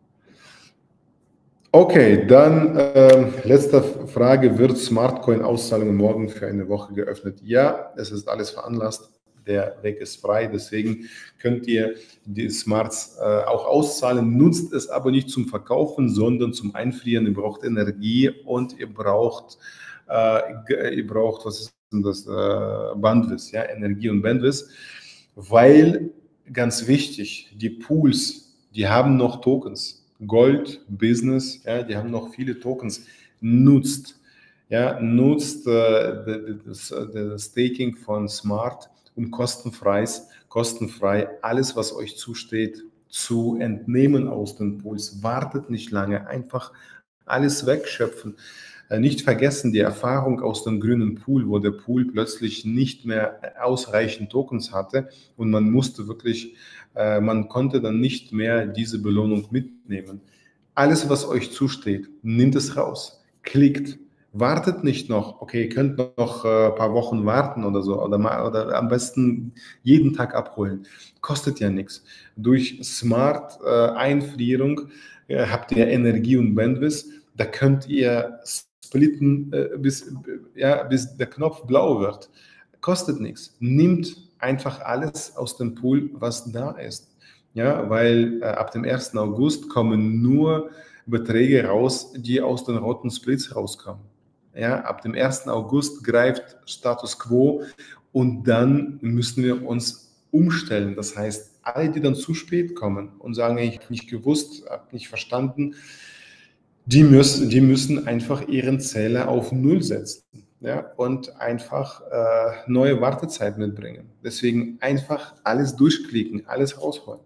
Okay, dann ähm, letzte Frage. Wird Smartcoin-Auszahlungen morgen für eine Woche geöffnet? Ja, es ist alles veranlasst. Der Weg ist frei. Deswegen könnt ihr die Smarts äh, auch auszahlen. Nutzt es aber nicht zum Verkaufen, sondern zum Einfrieren. Ihr braucht Energie und ihr braucht, äh, ihr braucht, was ist denn das? Äh, Bandwidth, ja, Energie und Bandwidth. Weil, ganz wichtig, die Pools, die haben noch Tokens. Gold, Business, ja, die haben noch viele Tokens. Nutzt, ja, nutzt äh, das, das Staking von Smart, um kostenfrei, kostenfrei alles, was euch zusteht, zu entnehmen aus den Pools. Wartet nicht lange, einfach alles wegschöpfen. Äh, Nicht vergessen die Erfahrung aus dem grünen Pool, wo der Pool plötzlich nicht mehr ausreichend Tokens hatte und man musste wirklich, äh, man konnte dann nicht mehr diese Belohnung mitnehmen. Alles, was euch zusteht, nimmt es raus, klickt, wartet nicht noch, okay, ihr könnt noch äh, ein paar Wochen warten oder so, oder, mal, oder am besten jeden Tag abholen. Kostet ja nichts. Durch Smart äh, Einfrierung äh, habt ihr Energie und Bandwidth, da könnt ihr splitten, äh, bis, ja, bis der Knopf blau wird. Kostet nichts. Nimmt einfach alles aus dem Pool, was da ist. Ja, weil äh, ab dem ersten August kommen nur Beträge raus, die aus den roten Splits rauskommen. Ja, ab dem ersten August greift Status Quo und dann müssen wir uns umstellen. Das heißt, alle, die dann zu spät kommen und sagen, ich habe nicht gewusst, habe nicht verstanden, die müssen, die müssen einfach ihren Zähler auf Null setzen, ja, und einfach äh, neue Wartezeit mitbringen. Deswegen einfach alles durchklicken, alles rausholen.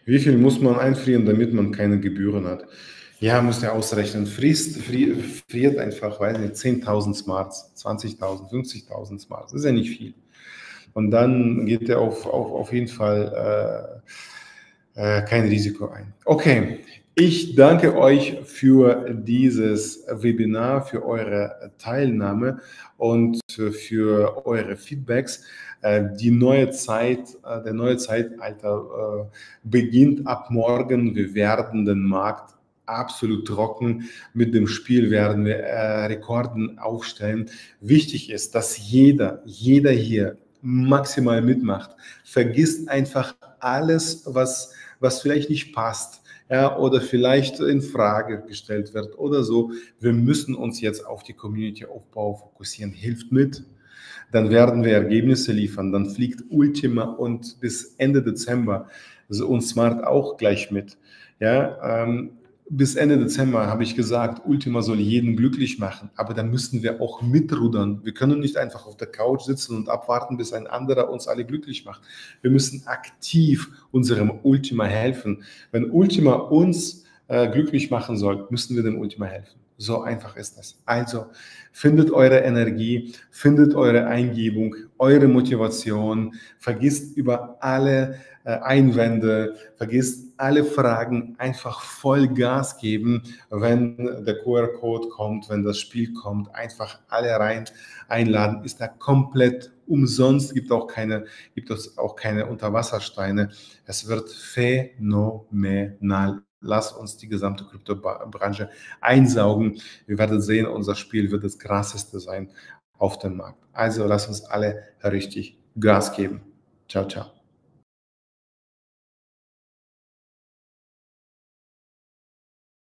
Wie viel muss man einfrieren, damit man keine Gebühren hat? Ja, müsst ihr ausrechnen. Friest, fri, friert einfach, weiß nicht, zehntausend Smarts, zwanzigtausend, fünfzigtausend Smarts. Das ist ja nicht viel. Und dann geht er auf, auf, auf jeden Fall äh, äh, kein Risiko ein. Okay, ich danke euch für dieses Webinar, für eure Teilnahme und für eure Feedbacks. Die neue Zeit, der neue Zeitalter beginnt ab morgen. Wir werden den Markt absolut trocken. Mit dem Spiel werden wir äh, Rekorden aufstellen. Wichtig ist, dass jeder, jeder hier maximal mitmacht. Vergisst einfach alles, was, was vielleicht nicht passt, ja, oder vielleicht in Frage gestellt wird oder so. Wir müssen uns jetzt auf die Community-Aufbau fokussieren. Hilft mit. Dann werden wir Ergebnisse liefern. Dann fliegt Ultima und bis Ende Dezember also und Smart auch gleich mit. Ja, ähm, bis Ende Dezember habe ich gesagt, Ultima soll jeden glücklich machen, aber dann müssen wir auch mitrudern. Wir können nicht einfach auf der Couch sitzen und abwarten, bis ein anderer uns alle glücklich macht. Wir müssen aktiv unserem Ultima helfen. Wenn Ultima uns äh, glücklich machen soll, müssen wir dem Ultima helfen. So einfach ist das. Also findet eure Energie, findet eure Eingebung, eure Motivation, vergisst über alle äh, Einwände, vergisst alle Fragen, einfach voll Gas geben, wenn der Q R-Code kommt, wenn das Spiel kommt, einfach alle rein einladen, ist da komplett umsonst, gibt auch keine, gibt es auch keine Unterwassersteine. Es wird phänomenal. Lasst uns die gesamte Kryptobranche einsaugen. Wir werden sehen, unser Spiel wird das krasseste sein auf dem Markt. Also lasst uns alle richtig Gas geben. Ciao, ciao.